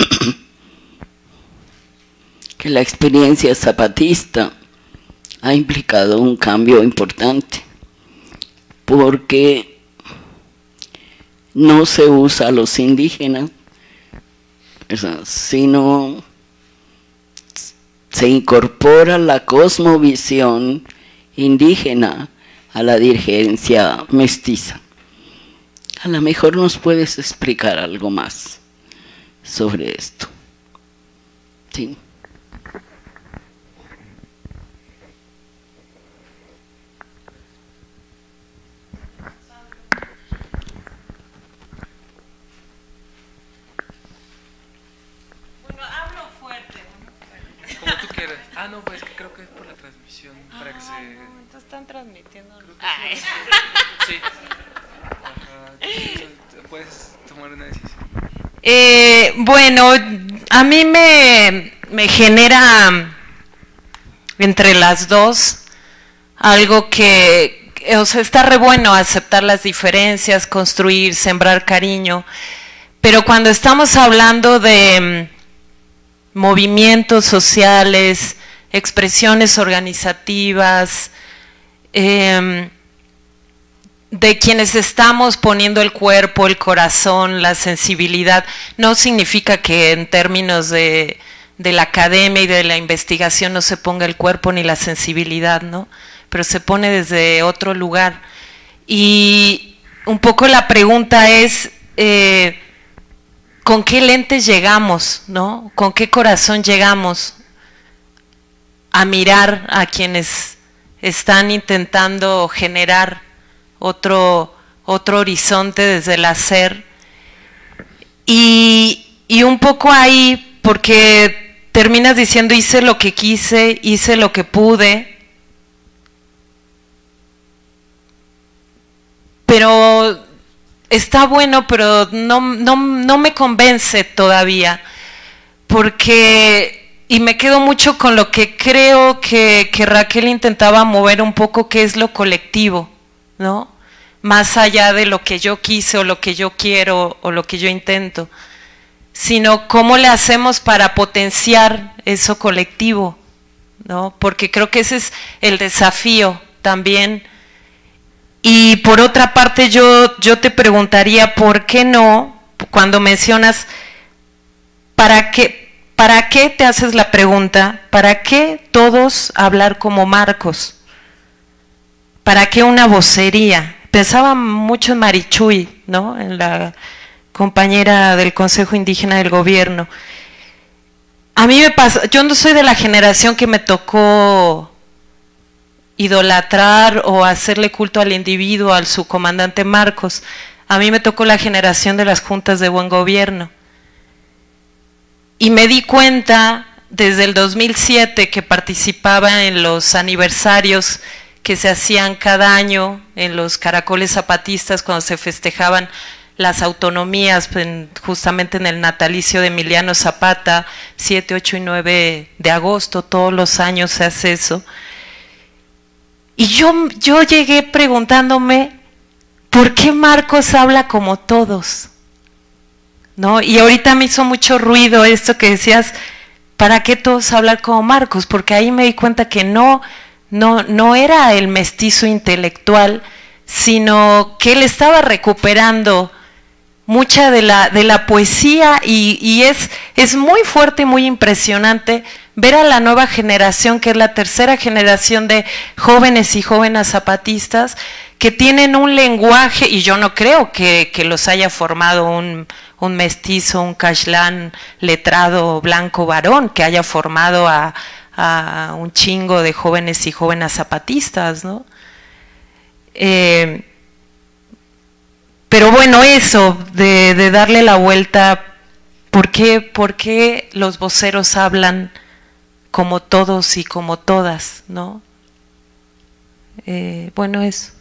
la experiencia zapatista ha implicado un cambio importante, porque no se usa a los indígenas, sino se incorpora la cosmovisión indígena a la dirigencia mestiza. A lo mejor nos puedes explicar algo más sobre esto. Sí. Como tú quieras. Ah, no, pues que creo que es por la transmisión, para que se… No, entonces están transmitiendo. Sí. Ajá. tomar una decisión. Bueno, a mí me genera entre las dos algo que, o sea, está re bueno aceptar las diferencias, construir, sembrar cariño, pero cuando estamos hablando de movimientos sociales, expresiones organizativas, de quienes estamos poniendo el cuerpo, el corazón, la sensibilidad, no significa que en términos de la academia y de la investigación no se ponga el cuerpo ni la sensibilidad, ¿no? Pero se pone desde otro lugar. Y un poco la pregunta es, ¿con qué lentes llegamos, no? ¿Con qué corazón llegamos a mirar a quienes están intentando generar otro horizonte desde el hacer? Y un poco ahí, porque terminas diciendo, hice lo que quise, hice lo que pude, pero está bueno, pero no me convence todavía, porque, y me quedo mucho con lo que creo que Raquel intentaba mover un poco, que es lo colectivo, ¿no? Más allá de lo que yo quise o lo que yo quiero o lo que yo intento, sino cómo le hacemos para potenciar eso colectivo, ¿no? Porque creo que ese es el desafío también. Y por otra parte yo te preguntaría, ¿por qué no, cuando mencionas, ¿para qué te haces la pregunta? ¿Para qué todos hablar como Marcos? ¿Para qué una vocería? Pensaba mucho en Marichuy, ¿no? En la compañera del Consejo Indígena del Gobierno. A mí me pasa, yo no soy de la generación que me tocó idolatrar o hacerle culto al individuo, al subcomandante Marcos. A mí me tocó la generación de las juntas de buen gobierno. Y me di cuenta desde el 2007 que participaba en los aniversarios que se hacían cada año en los caracoles zapatistas cuando se festejaban las autonomías, justamente en el natalicio de Emiliano Zapata, 7, 8 y 9 de agosto, todos los años se hace eso. Y yo llegué preguntándome, ¿por qué Marcos habla como todos? ¿No? Y ahorita me hizo mucho ruido esto que decías, ¿para qué todos hablar como Marcos? Porque ahí me di cuenta que no era el mestizo intelectual, sino que él estaba recuperando mucha de la poesía y es muy fuerte y muy impresionante ver a la nueva generación, que es la tercera generación de jóvenes y jóvenes zapatistas, que tienen un lenguaje, y yo no creo que los haya formado un mestizo, un cashlán letrado blanco varón, que haya formado a un chingo de jóvenes y jóvenes zapatistas, ¿no? Pero bueno, eso, de darle la vuelta, ¿por qué los voceros hablan como todos y como todas, ¿no? Bueno, eso.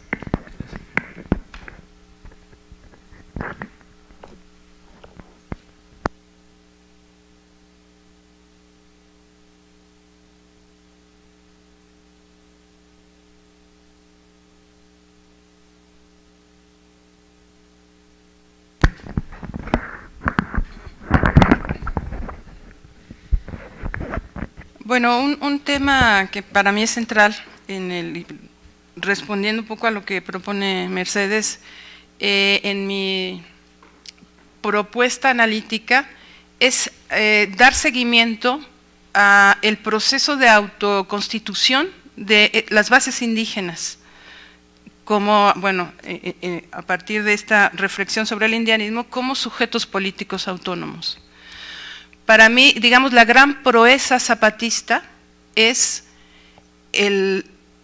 Bueno, un tema que para mí es central, respondiendo un poco a lo que propone Mercedes, en mi propuesta analítica, es dar seguimiento al proceso de autoconstitución de las bases indígenas, como, bueno, a partir de esta reflexión sobre el indianismo, como sujetos políticos autónomos. Para mí, digamos, la gran proeza zapatista es en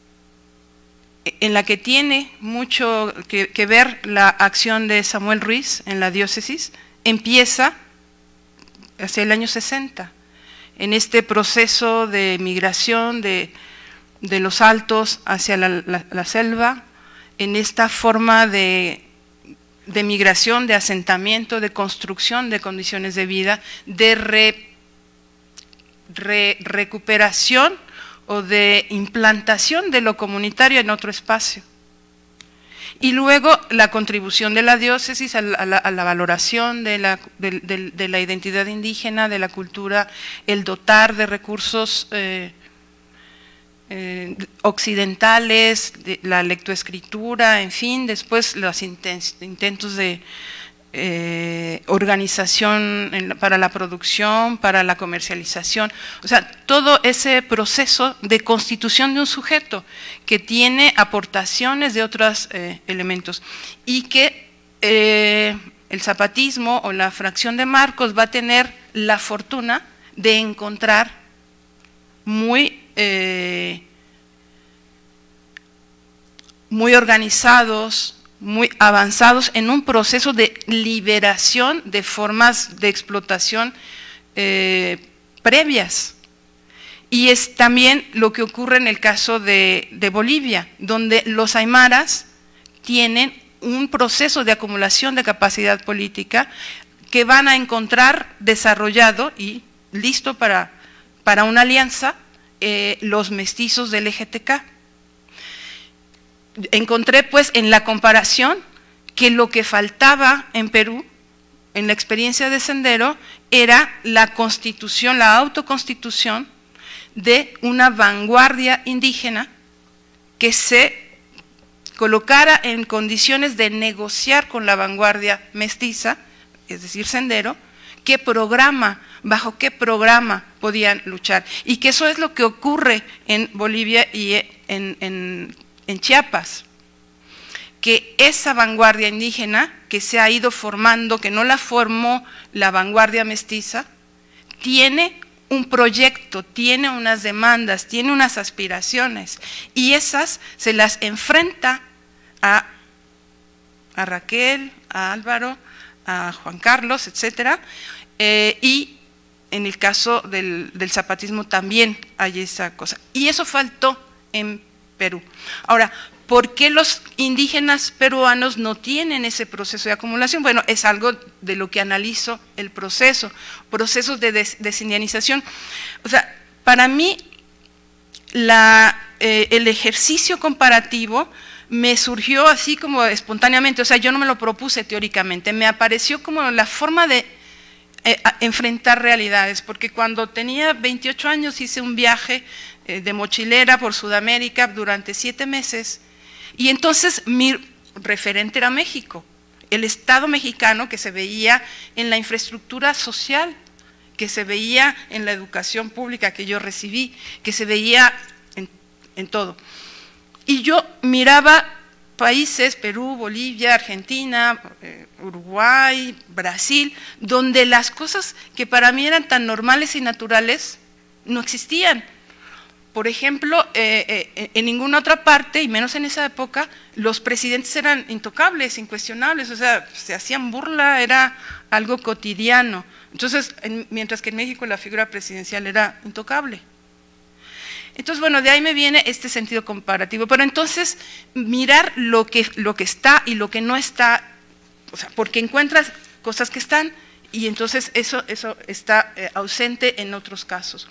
la que tiene mucho que ver la acción de Samuel Ruiz en la diócesis, empieza hacia el año 60, en este proceso de migración de los altos hacia la selva, en esta forma de de migración, de asentamiento, de construcción de condiciones de vida, de recuperación o de implantación de lo comunitario en otro espacio. Y luego la contribución de la diócesis a la valoración de la identidad indígena, de la cultura, el dotar de recursos occidentales, de la lectoescritura, en fin, después los intentos de organización para la producción, para la comercialización, o sea, todo ese proceso de constitución de un sujeto que tiene aportaciones de otros elementos y que el zapatismo o la fracción de Marcos va a tener la fortuna de encontrar muy organizados, muy avanzados en un proceso de liberación de formas de explotación previas. Y es también lo que ocurre en el caso de Bolivia, donde los aymaras tienen un proceso de acumulación de capacidad política que van a encontrar desarrollado y listo para una alianza los mestizos del LGTK. Encontré pues en la comparación que lo que faltaba en Perú, en la experiencia de Sendero, era la constitución, la autoconstitución de una vanguardia indígena que se colocara en condiciones de negociar con la vanguardia mestiza, es decir, Sendero, qué programa, bajo qué programa podían luchar. Y que eso es lo que ocurre en Bolivia y en Chiapas, que esa vanguardia indígena que se ha ido formando, que no la formó la vanguardia mestiza, tiene un proyecto, tiene unas demandas, tiene unas aspiraciones, y esas se las enfrenta a Raquel, a Álvaro, a Juan Carlos, etcétera, y en el caso del zapatismo también hay esa cosa. Y eso faltó en Perú. Ahora, ¿por qué los indígenas peruanos no tienen ese proceso de acumulación? Bueno, es algo de lo que analizo el proceso, procesos de desindianización. O sea, para mí el ejercicio comparativo me surgió así como espontáneamente, o sea, yo no me lo propuse teóricamente, me apareció como la forma de enfrentar realidades, porque cuando tenía 28 años hice un viaje de mochilera por Sudamérica durante 7 meses, y entonces mi referente era México, el Estado mexicano que se veía en la infraestructura social, que se veía en la educación pública que yo recibí, que se veía en todo. Y yo miraba países, Perú, Bolivia, Argentina, Uruguay, Brasil, donde las cosas que para mí eran tan normales y naturales no existían. Por ejemplo, en ninguna otra parte, y menos en esa época, los presidentes eran intocables, incuestionables, o sea, se hacían burla, era algo cotidiano. Entonces, mientras que en México la figura presidencial era intocable. Entonces, bueno, de ahí me viene este sentido comparativo. Pero entonces, mirar lo que está y lo que no está, o sea, porque encuentras cosas que están y entonces eso está ausente en otros casos.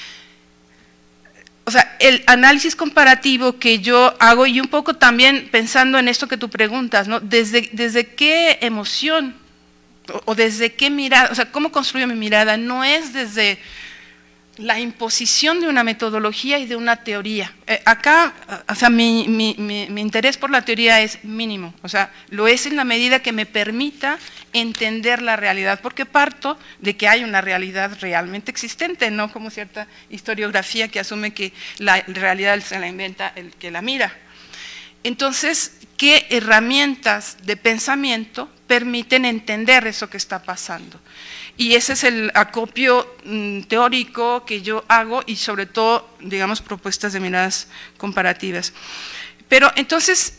O sea, el análisis comparativo que yo hago, y un poco también pensando en esto que tú preguntas, ¿no? ¿Desde qué emoción o desde qué mirada, o sea, cómo construyo mi mirada? No es desde la imposición de una metodología y de una teoría. Acá, o sea, mi interés por la teoría es mínimo, o sea, lo es en la medida que me permita entender la realidad, porque parto de que hay una realidad realmente existente, no como cierta historiografía que asume que la realidad se la inventa el que la mira. Entonces, ¿qué herramientas de pensamiento permiten entender eso que está pasando? Y ese es el acopio teórico que yo hago y sobre todo, digamos, propuestas de miradas comparativas. Pero entonces,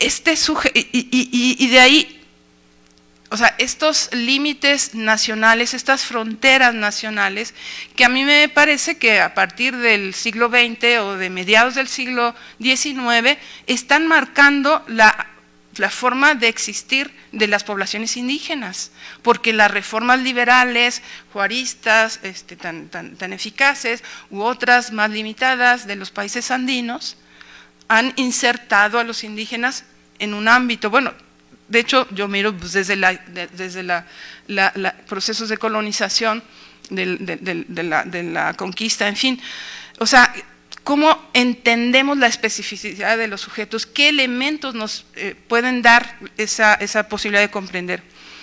y de ahí, o sea, estos límites nacionales, estas fronteras nacionales, que a mí me parece que a partir del siglo XX o de mediados del siglo XIX, están marcando la la forma de existir de las poblaciones indígenas, porque las reformas liberales, juaristas, tan eficaces, u otras más limitadas de los países andinos, han insertado a los indígenas en un ámbito, bueno, de hecho yo miro pues, desde procesos de colonización, de la conquista, en fin, o sea, cómo entendemos la especificidad de los sujetos, qué elementos nos pueden dar esa posibilidad de comprender.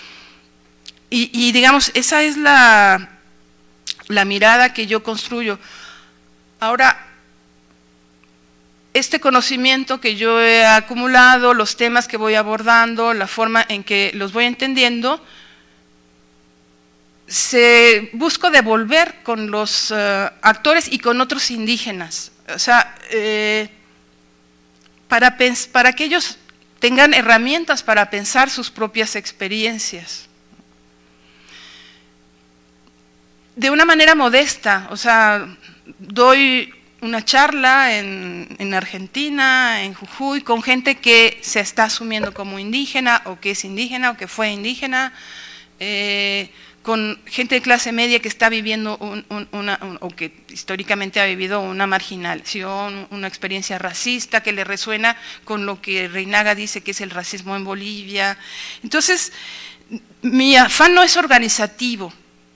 Y digamos, esa es la mirada que yo construyo. Ahora, este conocimiento que yo he acumulado, los temas que voy abordando, la forma en que los voy entendiendo, busco devolver con los actores y con otros indígenas, o sea, para que ellos tengan herramientas para pensar sus propias experiencias. De una manera modesta, o sea, doy una charla en Argentina, en Jujuy, con gente que se está asumiendo como indígena, o que es indígena, o que fue indígena, con gente de clase media que está viviendo o que históricamente ha vivido una marginación, una experiencia racista que le resuena con lo que Reinaga dice que es el racismo en Bolivia. Entonces, mi afán no es organizativo,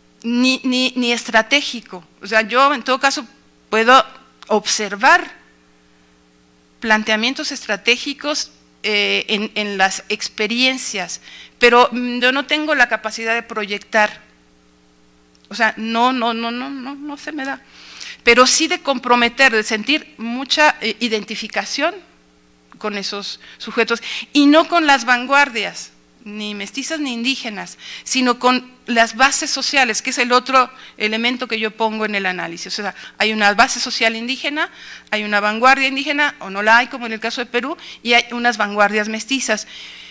ni estratégico. O sea, yo en todo caso puedo observar planteamientos estratégicos en las experiencias, pero yo no tengo la capacidad de proyectar, o sea, no se me da, pero sí de comprometer, de sentir mucha identificación con esos sujetos, y no con las vanguardias, ni mestizas ni indígenas, sino con las bases sociales, que es el otro elemento que yo pongo en el análisis. O sea, hay una base social indígena, hay una vanguardia indígena, o no la hay, como en el caso de Perú, y hay unas vanguardias mestizas.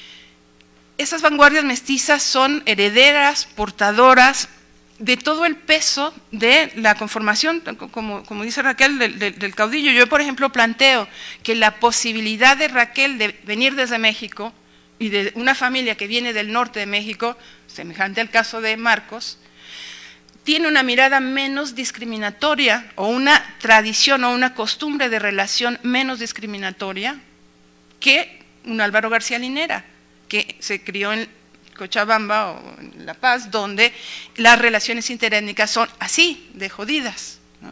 Esas vanguardias mestizas son herederas, portadoras de todo el peso de la conformación, como dice Raquel, del caudillo. Yo, por ejemplo, planteo que la posibilidad de Raquel de venir desde México, y de una familia que viene del norte de México, semejante al caso de Marcos, tiene una mirada menos discriminatoria, o una tradición o una costumbre de relación menos discriminatoria que un Álvaro García Linera, que se crió en Cochabamba o en La Paz, donde las relaciones interétnicas son así, de jodidas, ¿no?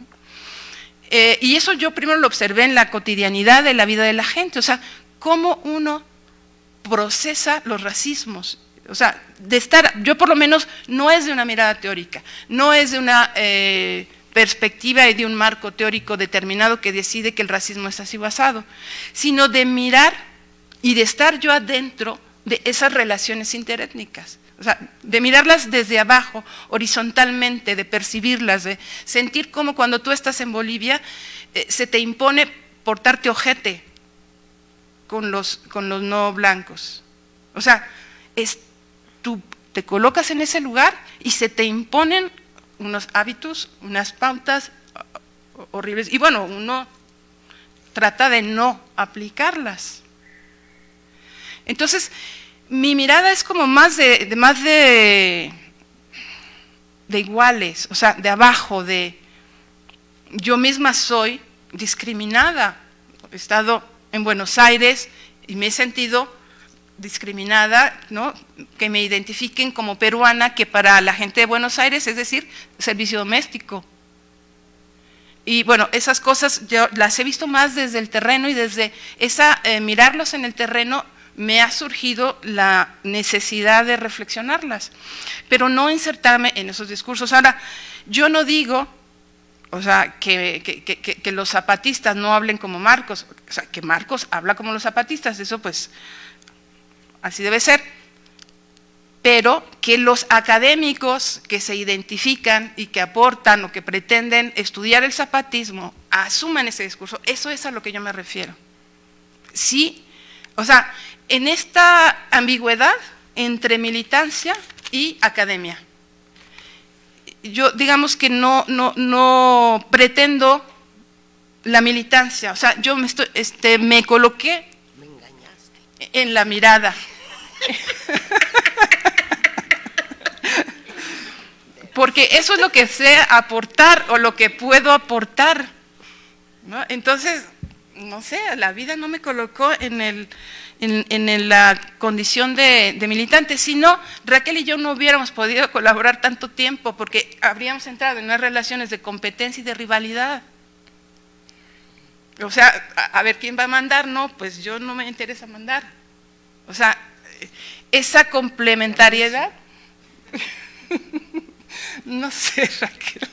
Y eso yo primero lo observé en la cotidianidad de la vida de la gente, o sea, cómo uno procesa los racismos, o sea, yo por lo menos no es de una mirada teórica, no es de una perspectiva y de un marco teórico determinado que decide que el racismo es así basado, sino de mirar y de estar yo adentro de esas relaciones interétnicas, o sea, de mirarlas desde abajo, horizontalmente, de percibirlas, de sentir cómo cuando tú estás en Bolivia se te impone portarte ojete con los no blancos. O sea, tú te colocas en ese lugar y se te imponen unos hábitos, unas pautas horribles, y bueno, uno trata de no aplicarlas. Entonces, mi mirada es como más de iguales, o sea, de abajo, de yo misma soy discriminada, he estado en Buenos Aires y me he sentido discriminada, ¿no? Que me identifiquen como peruana, que para la gente de Buenos Aires es decir, servicio doméstico. Y bueno, esas cosas yo las he visto más desde el terreno, y desde mirarlos en el terreno me ha surgido la necesidad de reflexionarlas, pero no insertarme en esos discursos. Ahora, yo no digo, o sea, que los zapatistas no hablen como Marcos, o sea, que Marcos habla como los zapatistas, eso pues así debe ser, pero que los académicos que se identifican y que aportan o que pretenden estudiar el zapatismo asuman ese discurso, eso es a lo que yo me refiero. Sí, o sea, en esta ambigüedad entre militancia y academia. Yo digamos que no pretendo la militancia, o sea, yo me coloqué en la mirada. Porque eso es lo que sé aportar o lo que puedo aportar, ¿no? Entonces, no sé, la vida no me colocó en la condición de militante, si no, Raquel y yo no hubiéramos podido colaborar tanto tiempo, porque habríamos entrado en unas relaciones de competencia y de rivalidad. O sea, a ver quién va a mandar, no, pues yo no me interesa mandar. O sea, esa complementariedad, no sé, Raquel,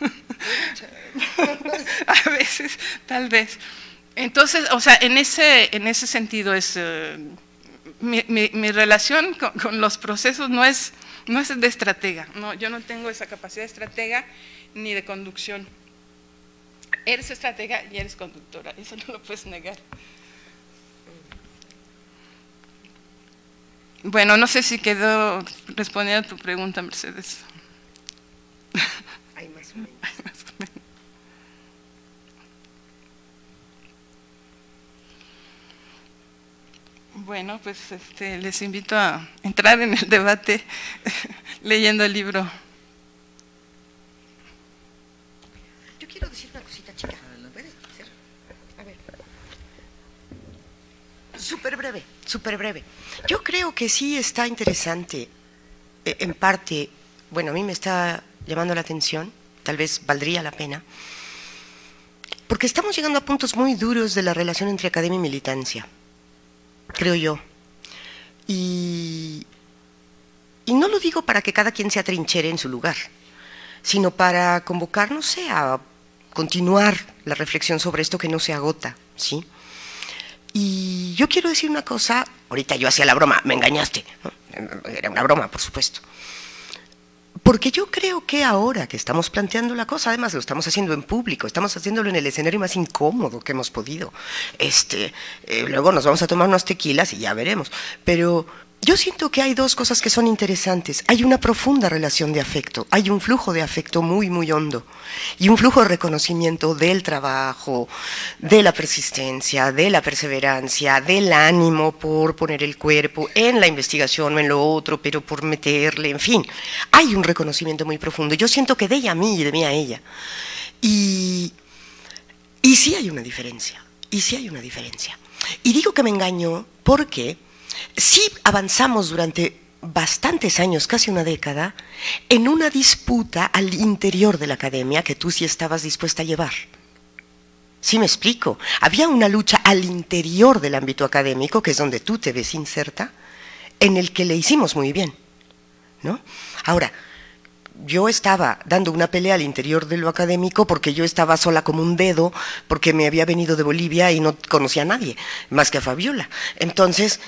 a veces, tal vez. Entonces, o sea, en ese sentido es mi relación con los procesos no es de estratega, no, yo no tengo esa capacidad de estratega ni de conducción. Eres estratega y eres conductora, eso no lo puedes negar. Bueno, no sé si quedó respondiendo a tu pregunta, Mercedes. Hay más o menos. Bueno, pues les invito a entrar en el debate leyendo el libro. Yo quiero decir una cosita, chica. ¿Puedes hacer? A ver. Súper breve, súper breve. Yo creo que sí está interesante, en parte, bueno, a mí me está llamando la atención, tal vez valdría la pena, porque estamos llegando a puntos muy duros de la relación entre academia y militancia, creo yo. Y no lo digo para que cada quien se atrinchera en su lugar, sino para convocar, no sé, a continuar la reflexión sobre esto que no se agota, ¿sí? Y yo quiero decir una cosa, ahorita yo hacía la broma, me engañaste, ¿no? Era una broma, por supuesto. Porque yo creo que ahora que estamos planteando la cosa, además lo estamos haciendo en público, estamos haciéndolo en el escenario más incómodo que hemos podido. Luego nos vamos a tomar unos tequilas y ya veremos. Pero yo siento que hay dos cosas que son interesantes. Hay una profunda relación de afecto, hay un flujo de afecto muy, muy hondo y un flujo de reconocimiento del trabajo, de la persistencia, de la perseverancia, del ánimo por poner el cuerpo en la investigación o en lo otro, pero por meterle, en fin. Hay un reconocimiento muy profundo. Yo siento que de ella a mí y de mí a ella. Y sí hay una diferencia, y sí hay una diferencia. Y digo que me engañó porque sí avanzamos durante bastantes años, casi una década, en una disputa al interior de la academia que tú sí estabas dispuesta a llevar. ¿Sí me explico? Había una lucha al interior del ámbito académico, que es donde tú te ves inserta, en el que le hicimos muy bien, ¿no? Ahora, yo estaba dando una pelea al interior de lo académico porque yo estaba sola como un dedo, porque me había venido de Bolivia y no conocía a nadie, más que a Fabiola. Entonces,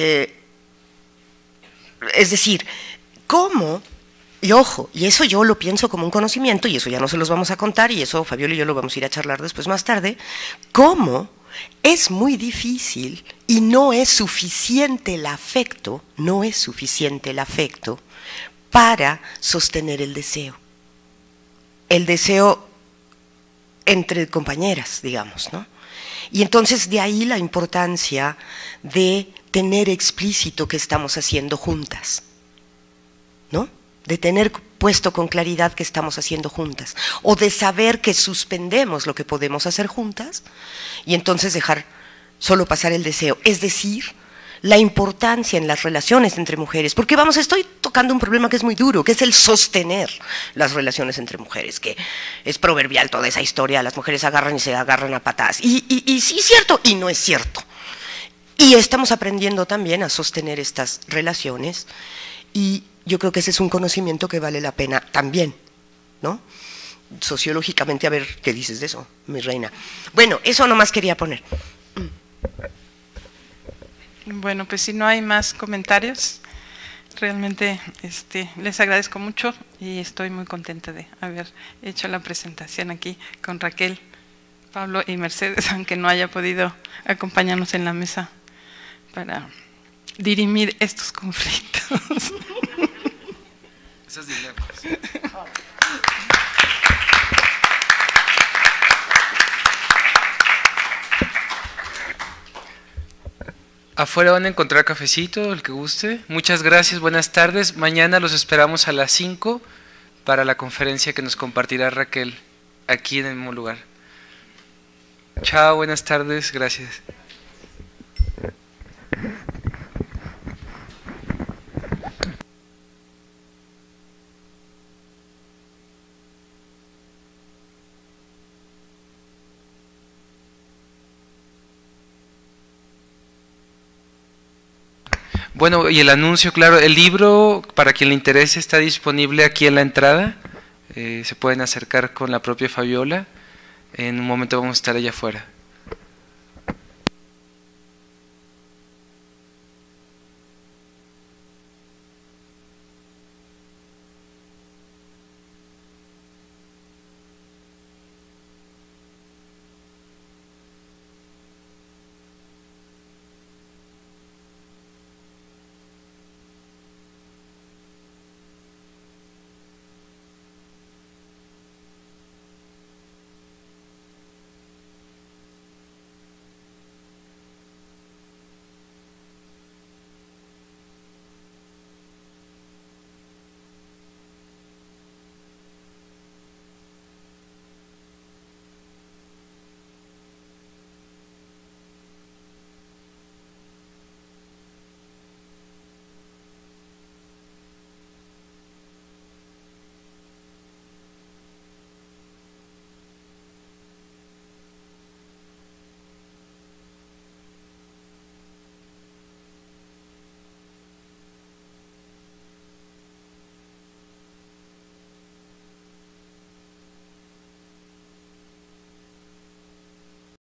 es decir, ¿cómo? Y ojo, y eso yo lo pienso como un conocimiento, y eso ya no se los vamos a contar, y eso Fabiola y yo lo vamos a ir a charlar después más tarde, ¿cómo es muy difícil y no es suficiente el afecto, no es suficiente el afecto para sostener el deseo entre compañeras, digamos, ¿no? Y entonces de ahí la importancia de tener explícito qué estamos haciendo juntas, ¿no? De tener puesto con claridad qué estamos haciendo juntas, o de saber que suspendemos lo que podemos hacer juntas y entonces dejar solo pasar el deseo, es decir, la importancia en las relaciones entre mujeres, porque vamos, estoy tocando un problema que es muy duro, que es el sostener las relaciones entre mujeres, que es proverbial toda esa historia, las mujeres agarran y se agarran a patadas, y sí es cierto y no es cierto, y estamos aprendiendo también a sostener estas relaciones, y yo creo que ese es un conocimiento que vale la pena también, ¿no? Sociológicamente, a ver qué dices de eso, mi reina. Bueno, eso nomás quería poner. Bueno, pues si no hay más comentarios, realmente les agradezco mucho y estoy muy contenta de haber hecho la presentación aquí con Raquel, Pablo y Mercedes, aunque no haya podido acompañarnos en la mesa para dirimir estos conflictos. Esos dilemas. Afuera van a encontrar cafecito, el que guste. Muchas gracias, buenas tardes. Mañana los esperamos a las 5 para la conferencia que nos compartirá Raquel aquí en el mismo lugar. Chao, buenas tardes, gracias. Bueno, y el anuncio, claro, el libro, para quien le interese, está disponible aquí en la entrada. Se pueden acercar con la propia Fabiola. En un momento vamos a estar allá afuera.